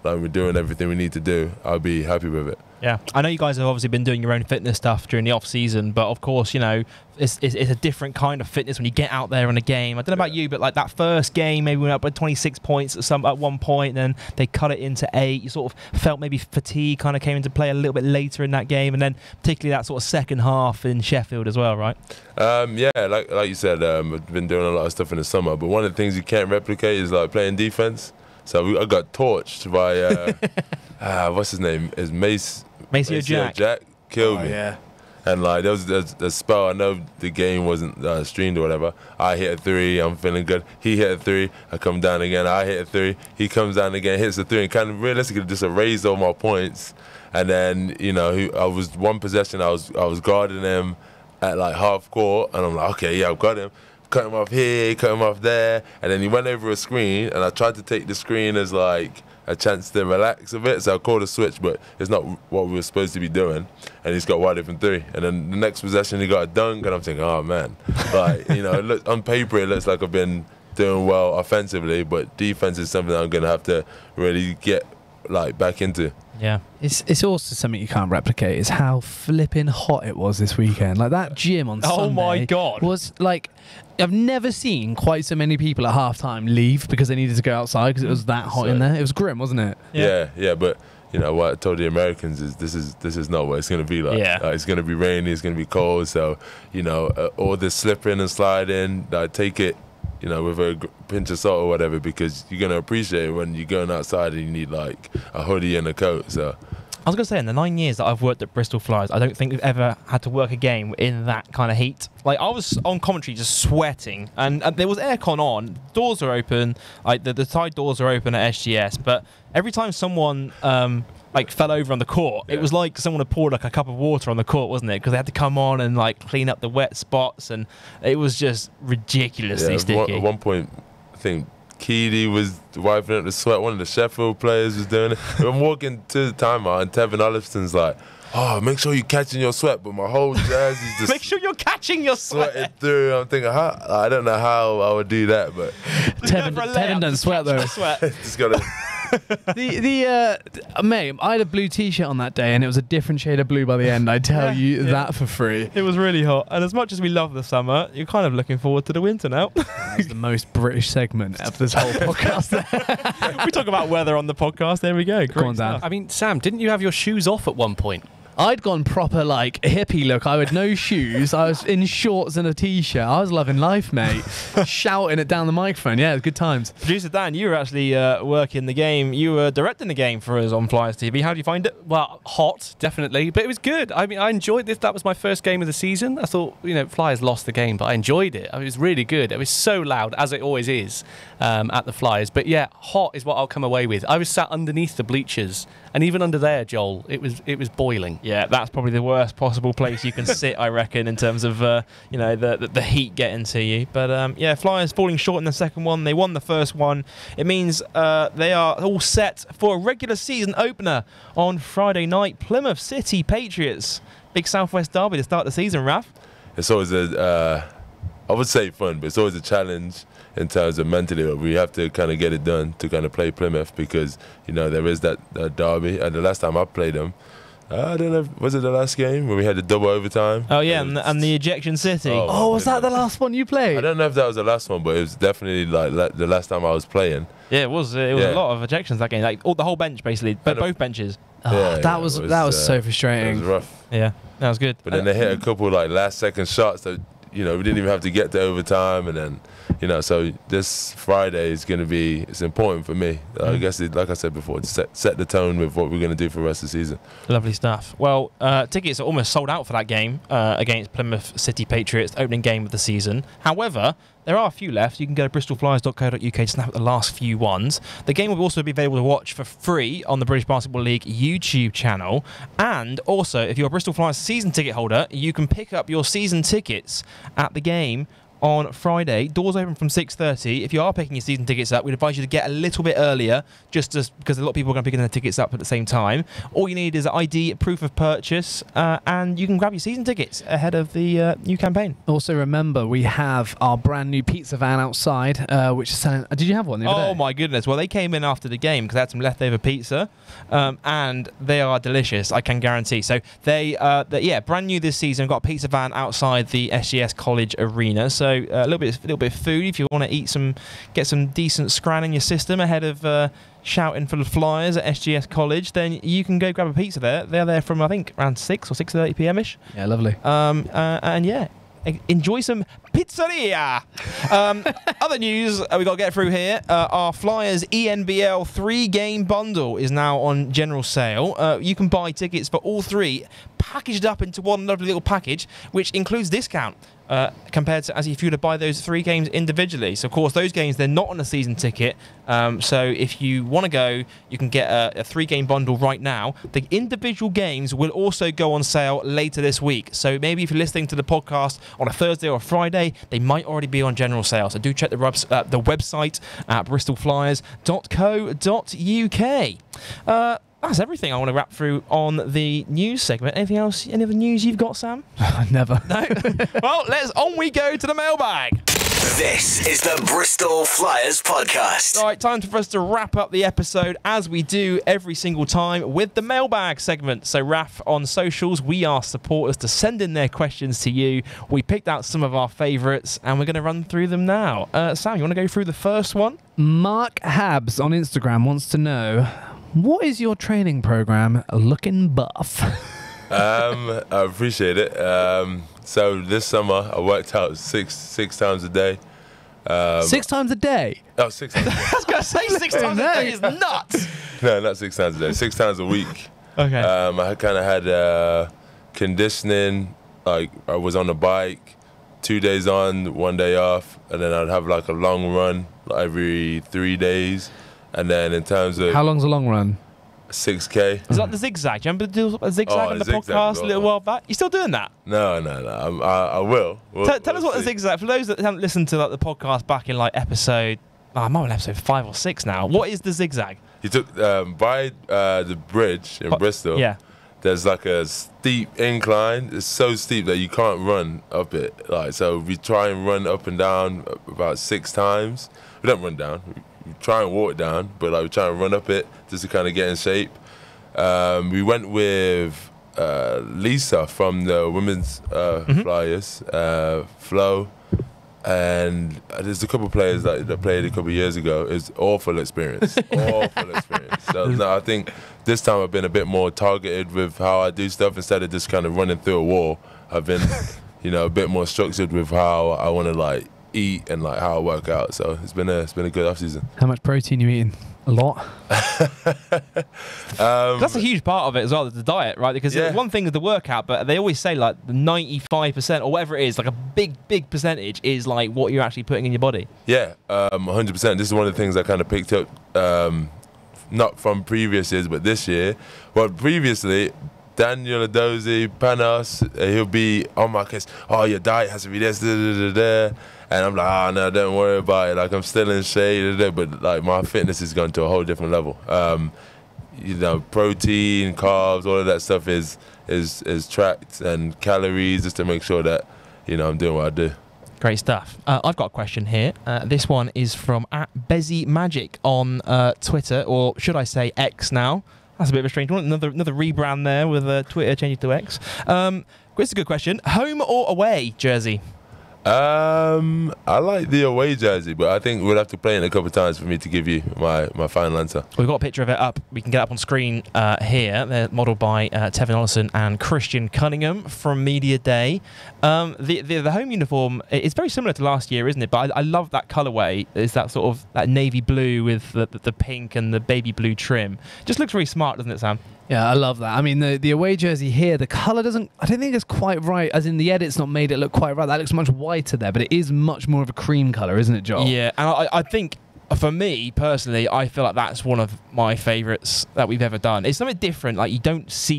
like we're doing everything we need to do, I'll be happy with it. Yeah, I know you guys have obviously been doing your own fitness stuff during the off season, but of course, you know, it's, it's, it's a different kind of fitness when you get out there in a game. I don't know about Yeah. you, but like that first game, maybe we went up by twenty-six points at some at one point, then they cut it into eight. You sort of felt maybe fatigue kind of came into play a little bit later in that game, and then particularly that sort of second half in Sheffield as well, right? Um, yeah, like like you said, um, I've been doing a lot of stuff in the summer, but one of the things you can't replicate is like playing defense. So we, I got torched by uh, uh, what's his name? Is Mace Maceo Jack. Jack killed Oh, me. yeah. And like there was a, a spell. I know the game wasn't uh, streamed or whatever. I hit a three. I'm feeling good. He hit a three. I come down again. I hit a three. He comes down again, hits a three, and kind of realistically just erased all my points. And then you know, he, I was one possession. I was I was guarding him at like half court, and I'm like, okay, yeah, I've got him. Cut him off here, cut him off there, and then he went over a screen, and I tried to take the screen as like a chance to relax a bit, so I called a switch, but it's not what we were supposed to be doing, and he's got wide open three, and then the next possession he got a dunk, and I'm thinking, oh man, like you know, it looks, on paper it looks like I've been doing well offensively, but defense is something I'm gonna have to really get like back into. Yeah. It's it's also something you can't replicate is how flipping hot it was this weekend. Like that gym on Oh Sunday my God. was like, I've never seen quite so many people at half time leave because they needed to go outside because it was that hot in So- there. It was grim, wasn't it? Yeah. Yeah, yeah, but you know what I told the Americans is this is this is not what it's gonna be like. Yeah. Like, it's gonna be rainy, it's gonna be cold, so you know uh, all this slipping and sliding, like, take it, you know, with a g- pinch of salt or whatever, because you're gonna appreciate it when you're going outside and you need like a hoodie and a coat. So I was going to say, in the nine years that I've worked at Bristol Flyers, I don't think we've ever had to work a game in that kind of heat. Like, I was on commentary just sweating, and, and there was aircon on, doors are open, like the, the side doors are open at S G S, but every time someone um, like fell over on the court, Yeah. it was like someone had poured like a cup of water on the court, wasn't it? Because they had to come on and like clean up the wet spots, and it was just ridiculously yeah, sticky. one, at one point, I think Keedy was wiping up the sweat. One of the Sheffield players was doing it. I'm walking to the timeout, and Tevin Olafson's like, "Oh, make sure you're catching your sweat." But my whole jersey's just Make sure you're catching your sweat. sweating through. I'm thinking, how? I don't know how I would do that, but Tevin, Never a Tevin layup, doesn't just sweat catch though. the sweat. just gotta. the the uh, mate, I had a blue t-shirt on that day and it was a different shade of blue by the end. I tell Yeah, you yeah. that for free. It was really hot, and as much as we love the summer, you're kind of looking forward to the winter now. That's the most British segment of this whole podcast. We talk about weather on the podcast. There we go. Great on, Dan. stuff. I mean, Sam, didn't you have your shoes off at one point? I'd gone proper like hippie look. I had no shoes. I was in shorts and a t-shirt. I was loving life, mate. Shouting it down the microphone. Yeah, it was good times. Producer Dan, you were actually uh, working the game. You were directing the game for us on Flyers T V. How do you find it? Well, hot, definitely, but it was good. I mean, I enjoyed this. That was my first game of the season. I thought, you know, Flyers lost the game, but I enjoyed it. I mean, it was really good. It was so loud, as it always is um, at the Flyers. But yeah, hot is what I'll come away with. I was sat underneath the bleachers, and even under there, Joel, it was it was boiling. Yeah, that's probably the worst possible place you can sit, I reckon, in terms of uh, you know the, the the heat getting to you. But um, yeah, Flyers falling short in the second one. They won the first one. It means uh, they are all set for a regular season opener on Friday night. Plymouth City Patriots, big Southwest derby to start the season. Raph. It's always a, uh, I would say fun, but it's always a challenge in terms of mentally. We have to kind of get it done to kind of play Plymouth because, you know, there is that, that derby. And the last time I played them, uh, I don't know, was it the last game when we had the double overtime? Oh yeah, It and was- the, and the ejection city. Oh. Oh, was that the last one you I played? don't know if that was the last one, but it was definitely like la- the last time I was playing. Yeah, it was. It was Yeah. a lot of ejections that game. Like all the whole bench basically, but And a- both benches. Oh, Yeah, that yeah, was, it was, that was uh, so It was frustrating. rough. Yeah, that was good. But then they hit a couple like last second shots that, you know, we didn't even have to get to overtime, and then, you know, so this Friday is going to be, it's important for me. Uh, I guess, it, like I said before, to set, set the tone with what we're going to do for the rest of the season. Lovely stuff. Well, uh, tickets are almost sold out for that game uh, against Plymouth City Patriots, opening game of the season. However, there are a few left. You can go to bristol flyers dot co dot U K to snap up the last few ones. The game will also be available to watch for free on the British Basketball League YouTube channel. And also, if you're a Bristol Flyers season ticket holder, you can pick up your season tickets at the game on Friday. Doors open from six thirty. If you are picking your season tickets up, we'd advise you to get a little bit earlier, just to, because a lot of people are going to be picking their tickets up at the same time. All you need is I D, proof of purchase, uh, and you can grab your season tickets ahead of the uh, new campaign. Also, remember, we have our brand new pizza van outside, uh, which is selling. Uh, did you have one the other Oh, day? my goodness. Well, they came in after the game because they had some leftover pizza, um, and they are delicious, I can guarantee. So, they, uh, they yeah, brand new this season. Got a pizza van outside the S G S College Arena. So, uh, a little bit, a little bit of food if you want to eat some, get some decent scran in your system ahead of uh, shouting for the Flyers at S G S College. Then you can go grab a pizza there. They're there from I think around six or six thirty p m ish. Yeah, lovely. Um, uh, and yeah. Enjoy some pizzeria. Um, other news uh, we got to get through here. Uh, our Flyers E N B L three-game bundle is now on general sale. Uh, you can buy tickets for all three, packaged up into one lovely little package, which includes discount uh, compared to as if you were to buy those three games individually. So, of course, those games, they're not on a season ticket. Um, so, if you want to go, you can get a, a three-game bundle right now. The individual games will also go on sale later this week. So, maybe if you're listening to the podcast on a Thursday or a Friday, they might already be on general sale. So, do check the, webs- uh, the website at bristol flyers dot co dot U K. Uh, That's everything I want to wrap through on the news segment. Anything else? Any other news you've got, Sam? Never. No? Well, let's on we go to the mailbag. This is the Bristol Flyers Podcast. All right, time for us to wrap up the episode as we do every single time with the mailbag segment. So, Raph, on socials, we asked supporters to send in their questions to you. We picked out some of our favourites and we're going to run through them now. Uh, Sam, you want to go through the first one? Mark Habs on Instagram wants to know, what is your training program looking buff? um, I appreciate it. Um, so this summer I worked out six six times a day. Um, Six times a day? Oh, six times. A day. I was going to say six times a day is nuts. No, not six times a day. Six times a week. Okay. Um, I kind of had uh, conditioning. Like I was on the bike, two days on, one day off, and then I'd have like a long run like, every three days. And then in terms of How long's a long run? six K. Is that the zigzag? Do you remember the a zigzag Oh, on the zigzag, podcast a little oh. while back? You still doing that? No, no, no. I'm, I, I will. We'll, Tell, tell we'll us what the see. zigzag, for those that haven't listened to like the podcast back in like episode, oh, I'm on episode five or six now. What is the zigzag? He took um, by uh, the bridge in Oh, Bristol. Yeah. There's like a steep incline. It's so steep that you can't run up it. Like so, we try and run up and down about six times. We don't run down. We try and walk down, but like we try and run up it just to kind of get in shape. Um, we went with uh, Lisa from the women's uh, Mhm. Flyers, uh, Flo, and there's a couple of players that, that played a couple of years ago. It's awful experience, awful experience. So no, I think this time I've been a bit more targeted with how I do stuff instead of just kind of running through a wall. I've been, you know, a bit more structured with how I want to like eat and like how I work out. So it's been a it's been a good off season. How much protein you eating? A lot? Um, That's a huge part of it as well, the diet, right? Because Yeah. one thing is the workout, but they always say like ninety-five percent or whatever it is, like a big, big percentage is like what you're actually putting in your body. Yeah, um, one hundred percent. This is one of the things I kind of picked up, um, not from previous years, but this year. Well, previously, Daniel Adozi, Panos, uh, he'll be on my case. Oh, your diet has to be this, da, da, da, da. And I'm like, oh, no, don't worry about it. Like, I'm still in shape, da, da, but like my fitness has gone to a whole different level. Um, you know, protein, carbs, all of that stuff is is is tracked, and calories, just to make sure that, you know, I'm doing what I do. Great stuff. Uh, I've got a question here. Uh, this one is from at Bezzy Magic on uh, Twitter, or should I say X now? That's a bit of a strange one. Another another rebrand there with uh, Twitter changing to X. Um, it's a good question. Home or away jersey? Um, I like the away jersey, but I think we'll have to play it a couple of times for me to give you my, my final answer. We've got a picture of it up. We can get up on screen uh, here. They're modelled by uh, Tevin Ollison and Christian Cunningham from Media Day. Um, the, the the home uniform is very similar to last year, isn't it? But I, I love that colourway. It's that sort of that navy blue with the, the, the pink and the baby blue trim. Just looks really smart, doesn't it, Sam? Yeah, I love that. I mean, the, the away jersey here, the colour doesn't, I don't think it's quite right, as in the edit's not made it look quite right. That looks much whiter there, but it is much more of a cream colour, isn't it, Joel? Yeah, and I, I think for me personally, I feel like that's one of my favourites that we've ever done. It's something different. Like you don't see that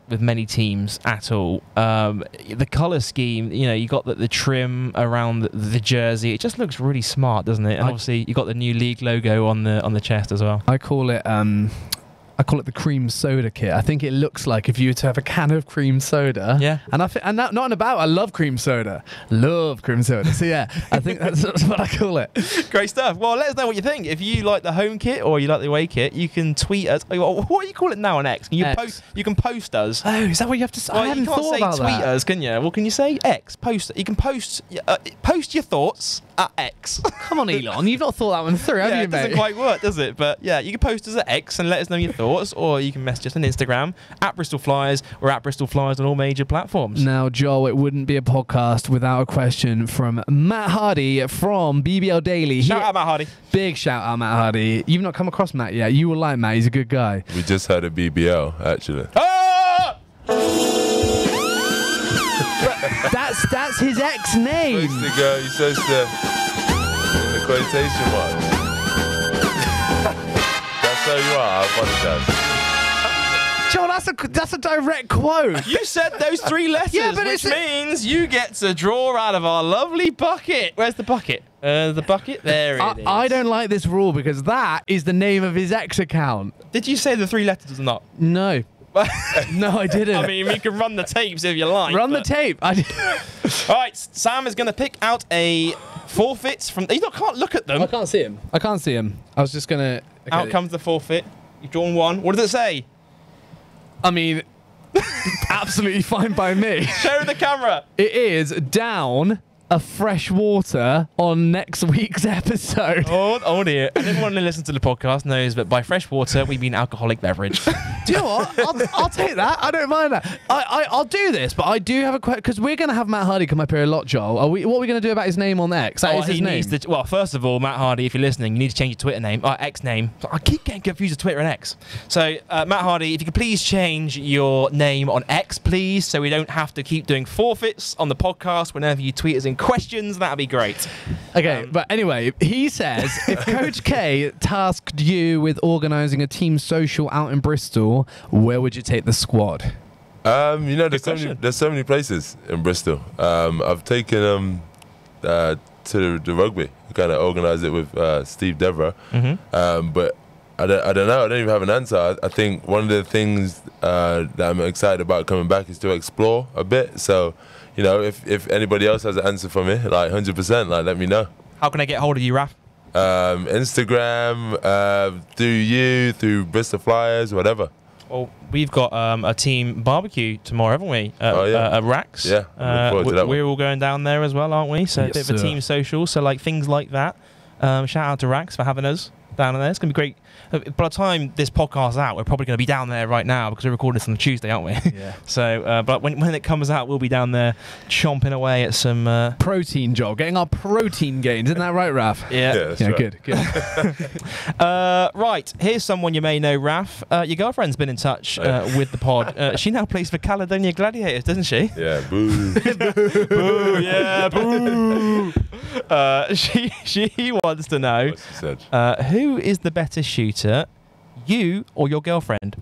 with many teams at all. Um, the colour scheme, you know, you got the, the trim around the, the jersey. It just looks really smart, doesn't it? And I, obviously, you got the new league logo on the on the chest as well. I call it. Um, I call it the cream soda kit. I think it looks like if you were to have a can of cream soda. Yeah. And I th- and that, not an about. I love cream soda. Love cream soda. So yeah, I think that's, that's what I call it. Great stuff. Well, let us know what you think. If you like the home kit or you like the away kit, you can tweet us. What do you call it now on X? Can you X. post? You can post us. Oh, is that what you have to say? Well, I hadn't you can't thought say about tweet that. us, can you? Well, can you say X? Post. You can post. Uh, post your thoughts at X. Come on, Elon. You've not thought that one through, have yeah, you, it mate? doesn't quite work, does it? But yeah, you can post us at X and let us know your thoughts, or you can message us on Instagram at Bristol Flyers or at Bristol Flyers on all major platforms. Now, Joel, it wouldn't be a podcast without a question from Matt Hardy from B B L Daily. Shout He- out Matt Hardy. Big shout out, Matt Hardy. You've not come across Matt yet. You will like Matt. He's a good guy. We just had a B B L, actually. Ah! That's that's his ex name. Supposed to go, you're supposed to, in the quotation marks. That's how you are, I apologize. Joel, that's a that's a direct quote. You said those three letters, Yeah, but which it's a- means you get to draw out of our lovely bucket. Where's the bucket? Uh, the bucket? There it I, is. I don't like this rule because that is the name of his ex account. Did you say the three letters or not? No. No, I didn't. I mean, we can run the tapes if you like. Run the but- tape. I did- All right, Sam is going to pick out a forfeit from. You not can't look at them. I can't see him. I can't see him. I was just gonna. okay. Out comes the forfeit. You've drawn one. What does it say? I mean, absolutely fine by me. Show the camera. It is down a fresh water on next week's episode. Oh, oh dear. And everyone who listens to the podcast knows that by fresh water, we mean alcoholic beverage. Do you know what? I'll, I'll take that. I don't mind that. I, I, I'll do this, but I do have a question because we're going to have Matt Hardy come up here a lot, Joel. Are we, what are we going to do about his name on X? That Oh, is his he name. needs to. Well, first of all, Matt Hardy, if you're listening, you need to change your Twitter name, or X name. I keep getting confused with Twitter and X. So, uh, Matt Hardy, if you could please change your name on X, please, so we don't have to keep doing forfeits on the podcast whenever you tweet us in questions. That'd be great. Okay, Um, but anyway, he says if Coach K tasked you with organising a team social out in Bristol, where would you take the squad? Um, you know, there's Good so, many, question. there's so many places in Bristol. Um, I've taken um, uh, to the rugby, kind of organised it with uh, Steve Devereux. Mm-hmm. Um, but I don't, I don't know. I don't even have an answer. I, I think one of the things uh, that I'm excited about coming back is to explore a bit. So, you know, if, if anybody else has an answer for me, like one hundred percent, like let me know. How can I get hold of you, Raph? Um, Instagram, uh, through you, through Bristol Flyers, whatever. Well, we've got um, a team barbecue tomorrow, haven't we? Uh, Oh, yeah. uh, at Rax. Yeah, I look forward to we- that one. We're all going down there as well, aren't we? So Yes, a bit of a sir. team social. So like things like that. Um, shout out to Rax for having us down there. It's going to be great. Uh, By the time this podcast's out, we're probably going to be down there right now because we're recording this on Tuesday, aren't we? Yeah. So, uh, but when, when it comes out, we'll be down there chomping away at some. Uh, Protein, Joel. Getting our protein gains. Isn't that right, Raph? yeah. Yeah, that's Yeah, right. good, good. Uh, right, here's someone you may know, Raph. Uh, your girlfriend's been in touch uh, with the pod. Uh, she now plays for Caledonia Gladiators, doesn't she? Yeah, boo. Boo, yeah, boo. Uh, she she wants to know What she said. uh, who is the better shooter, you or your girlfriend?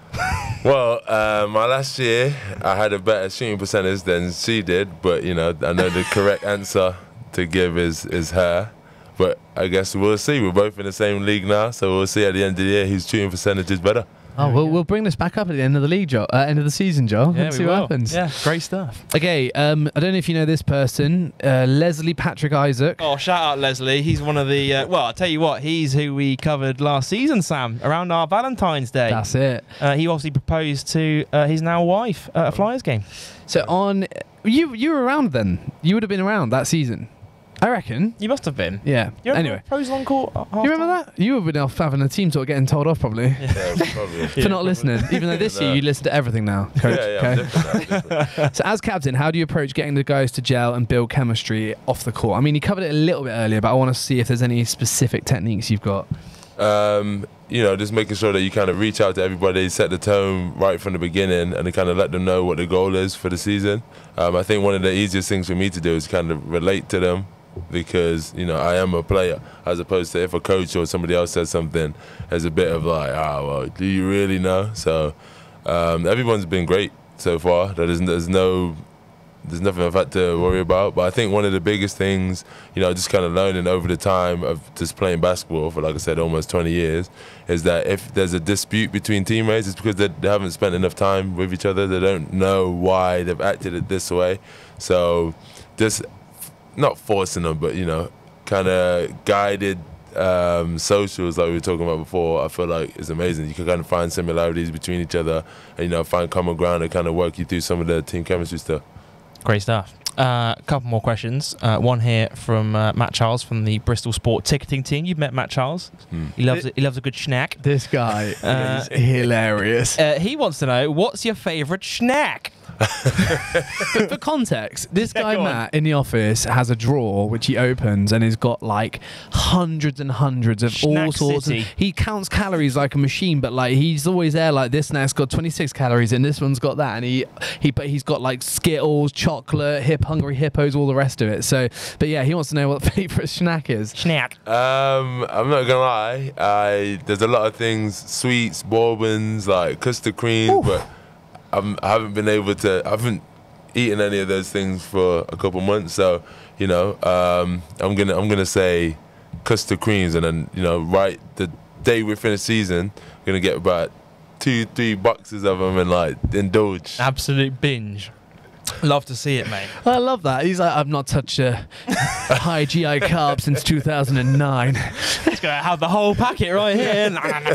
Well, uh, my last year, I had a better shooting percentage than she did, but, you know, I know the correct answer to give is, is her. But I guess we'll see. We're both in the same league now, so we'll see at the end of the year whose shooting percentage is better. Oh, we'll, we'll bring this back up at the end of the league, Joel. Uh, end of the season, Joel. Let's see what happens. Yeah, great stuff. Okay, um, I don't know if you know this person, uh, Leslie Patrick Isaac. Oh, shout out Leslie. He's one of the. Uh, well, I'll tell you what. He's who we covered last season, Sam, around our Valentine's Day. That's it. Uh, he obviously proposed to uh, his now wife at a Flyers game. So on, you you were around then. You would have been around that season, I reckon. You must have been. Yeah. You remember Anyway, pros on court. at you remember halftime? that? You would have been off having a team talk, getting told off probably Yeah, probably. for not listening. Even though this year you listen to everything now, Coach. Yeah, yeah, I'm okay? different now, I'm different. So as captain, how do you approach getting the guys to gel and build chemistry off the court? I mean, you covered it a little bit earlier, but I want to see if there's any specific techniques you've got. Um, you know, just making sure that you kind of reach out to everybody, set the tone right from the beginning, and to kind of let them know what the goal is for the season. Um, I think one of the easiest things for me to do is kind of relate to them, because, you know, I am a player, as opposed to if a coach or somebody else says something, there's a bit of like, ah, well, do you really know? So um, everyone's been great so far. There's, there's no, there's nothing I've had to worry about. But I think one of the biggest things, you know, just kind of learning over the time of just playing basketball for, like I said, almost twenty years, is that if there's a dispute between teammates, it's because they, they haven't spent enough time with each other. They don't know why they've acted it this way. So just not forcing them, but, you know, kind of guided um, socials like we were talking about before, I feel like is amazing. You can kind of find similarities between each other and, you know, find common ground and kind of work you through some of the team chemistry stuff. Great stuff. A uh, couple more questions. Uh, one here from uh, Matt Charles from the Bristol Sport ticketing team. You've met Matt Charles. Mm. He loves it. He loves a good snack. This guy uh, is hilarious. Uh, he wants to know, what's your favourite snack? for, for context, this yeah, guy Matt in the office has a drawer which he opens and he's got like hundreds and hundreds of Snack all sorts City. of, he counts calories like a machine, but like he's always there like this snack's got twenty-six calories and this one's got that, and he he but he's got like Skittles, chocolate, hip hungry hippos, all the rest of it. So but yeah, he wants to know what favourite snack is. Snack. Um, I'm not gonna lie, I there's a lot of things, sweets, bourbons, like custard creams, Ooh. but I'm, I haven't been able to, I haven't eaten any of those things for a couple months, so, you know, um, I'm gonna I'm gonna say custard creams, and then, you know, right the day we finish season, I'm gonna get about two, three boxes of them and like indulge. Absolute binge. Love to see it, mate. I love that. He's like, I've not touched a high G I carb since two thousand nine. He's gonna have the whole packet right here.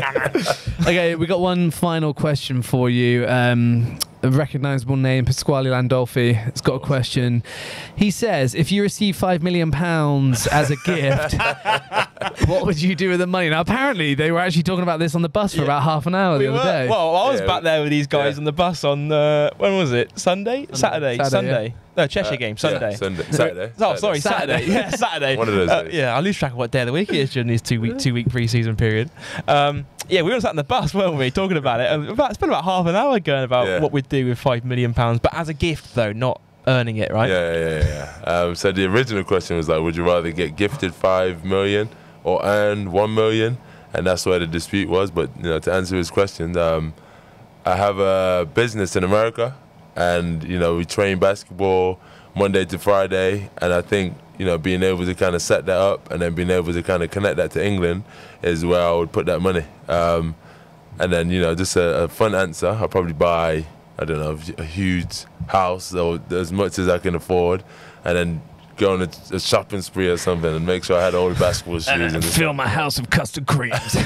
Okay, we got one final question for you. Um, a recognisable name, Pasquale Landolfi, has got a question. He says, if you receive five million pounds as a gift, what would you do with the money? Now, apparently, they were actually talking about this on the bus for yeah. about half an hour we the other were. day. Well, I was yeah. back there with these guys yeah. on the bus on, uh, when was it? Sunday? Sunday. Saturday? Saturday, Sunday. Yeah. No, Cheshire uh, game, Sunday. Yeah, Sunday. Saturday. Oh, sorry, Saturday. Saturday. Yeah, Saturday. One of those uh, days. Yeah, I lose track of what day of the week it is during this two week two week pre-season period. Um, yeah, we were sat on the bus, weren't we, talking about it. And about, it's been about half an hour going about yeah. what we'd do with five million pounds, but as a gift though, not earning it, right? Yeah, yeah, yeah. yeah. Um, so the original question was like, would you rather get gifted five million or earn one million? And that's where the dispute was. But you know, to answer his question, um, I have a business in America, and you know, we train basketball Monday to Friday, and I think, you know, being able to kind of set that up and then being able to kind of connect that to England is where I would put that money. Um, and then, you know, just a, a fun answer, I'll probably buy, I don't know, a huge house or as much as I can afford, and then go on a, a shopping spree or something and make sure I had all the basketball shoes. And, and fill my house with custard creams.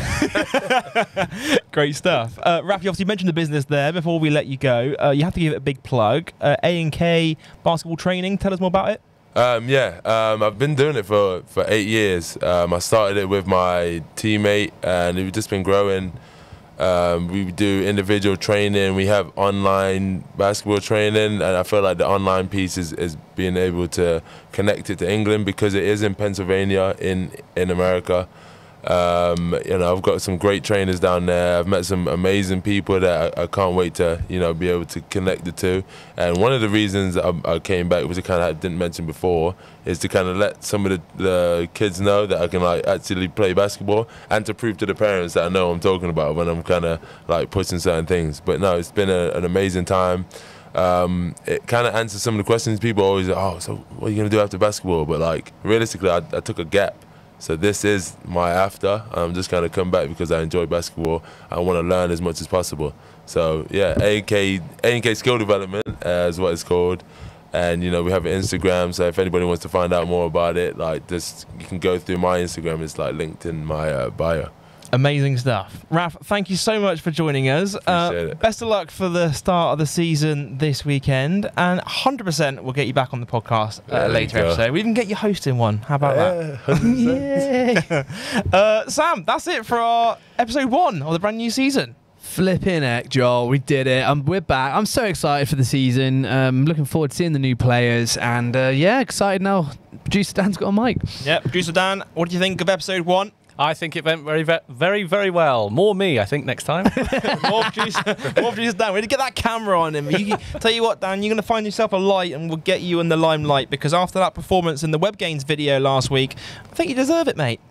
Great stuff. Uh, Raph, you obviously mentioned the business there. Before we let you go, uh, you have to give it a big plug. Uh, A and K basketball training. Tell us more about it. Um, yeah, um, I've been doing it for, for eight years. Um, I started it with my teammate, and we've just been growing. Um, we do individual training. We have online basketball training, and I feel like the online piece is, is being able to connect it to England because it is in Pennsylvania, in in America. Um, you know, I've got some great trainers down there. I've met some amazing people that I, I can't wait to, you know, be able to connect the two. And one of the reasons I, I came back, which I kind of didn't mention before, is to kind of let some of the, the kids know that I can like actually play basketball, and to prove to the parents that I know what I'm talking about when I'm kind of like pushing certain things. But no, it's been a, an amazing time. Um, it kind of answers some of the questions people always, oh, so what are you gonna do after basketball? But like realistically, I, I took a gap. So this is my after. I'm just going to come back because I enjoy basketball. I want to learn as much as possible. So yeah, A and K, A and K Skill Development uh, is what it's called. And you know, we have an Instagram. So if anybody wants to find out more about it, like just you can go through my Instagram. It's like linked in my uh, bio. Amazing stuff. Raph, thank you so much for joining us. Appreciate Uh, it. best of luck for the start of the season this weekend, and one hundred percent we'll get you back on the podcast uh, There you later go. episode. We even get you hosting one. How about Yeah, one hundred percent. that? uh, Sam, that's it for our episode one of the brand new season. Flipping heck, Joel, we did it. Um, we're back. I'm so excited for the season. Um, looking forward to seeing the new players, and uh, yeah, excited now. Producer Dan's got a mic. Yeah, producer Dan, what do you think of episode one? I think it went very, ve- very, very well. More me, I think, next time. more producer, more producer Dan. We need to get that camera on him. You, tell you what, Dan, you're going to find yourself a light, and we'll get you in the limelight, because after that performance in the Web Games video last week, I think you deserve it, mate.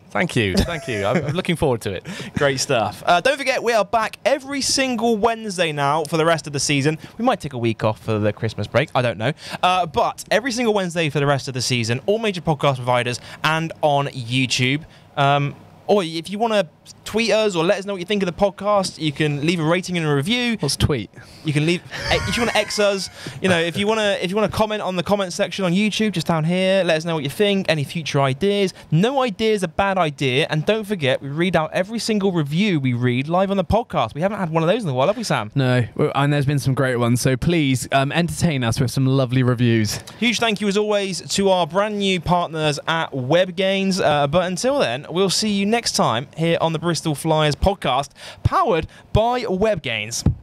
Thank you, thank you. I'm, I'm looking forward to it. Great stuff. Uh, don't forget, we are back every single Wednesday now for the rest of the season. We might take a week off for the Christmas break. I don't know. Uh, but every single Wednesday for the rest of the season, all major podcast providers and on YouTube. Um, or if you want to tweet us or let us know what you think of the podcast, you can leave a rating and a review. What's tweet? You can leave if you want to X us. You know, if you want to if you want to comment on the comment section on YouTube, just down here, let us know what you think. Any future ideas? No idea is a bad idea. And don't forget, we read out every single review we read live on the podcast. We haven't had one of those in a while, have we, Sam? No, and there's been some great ones. So please um, entertain us with some lovely reviews. Huge thank you as always to our brand new partners at WebGains. Uh, but until then, we'll see you next time here on the Bristol Flyers Podcast, powered by WebGains.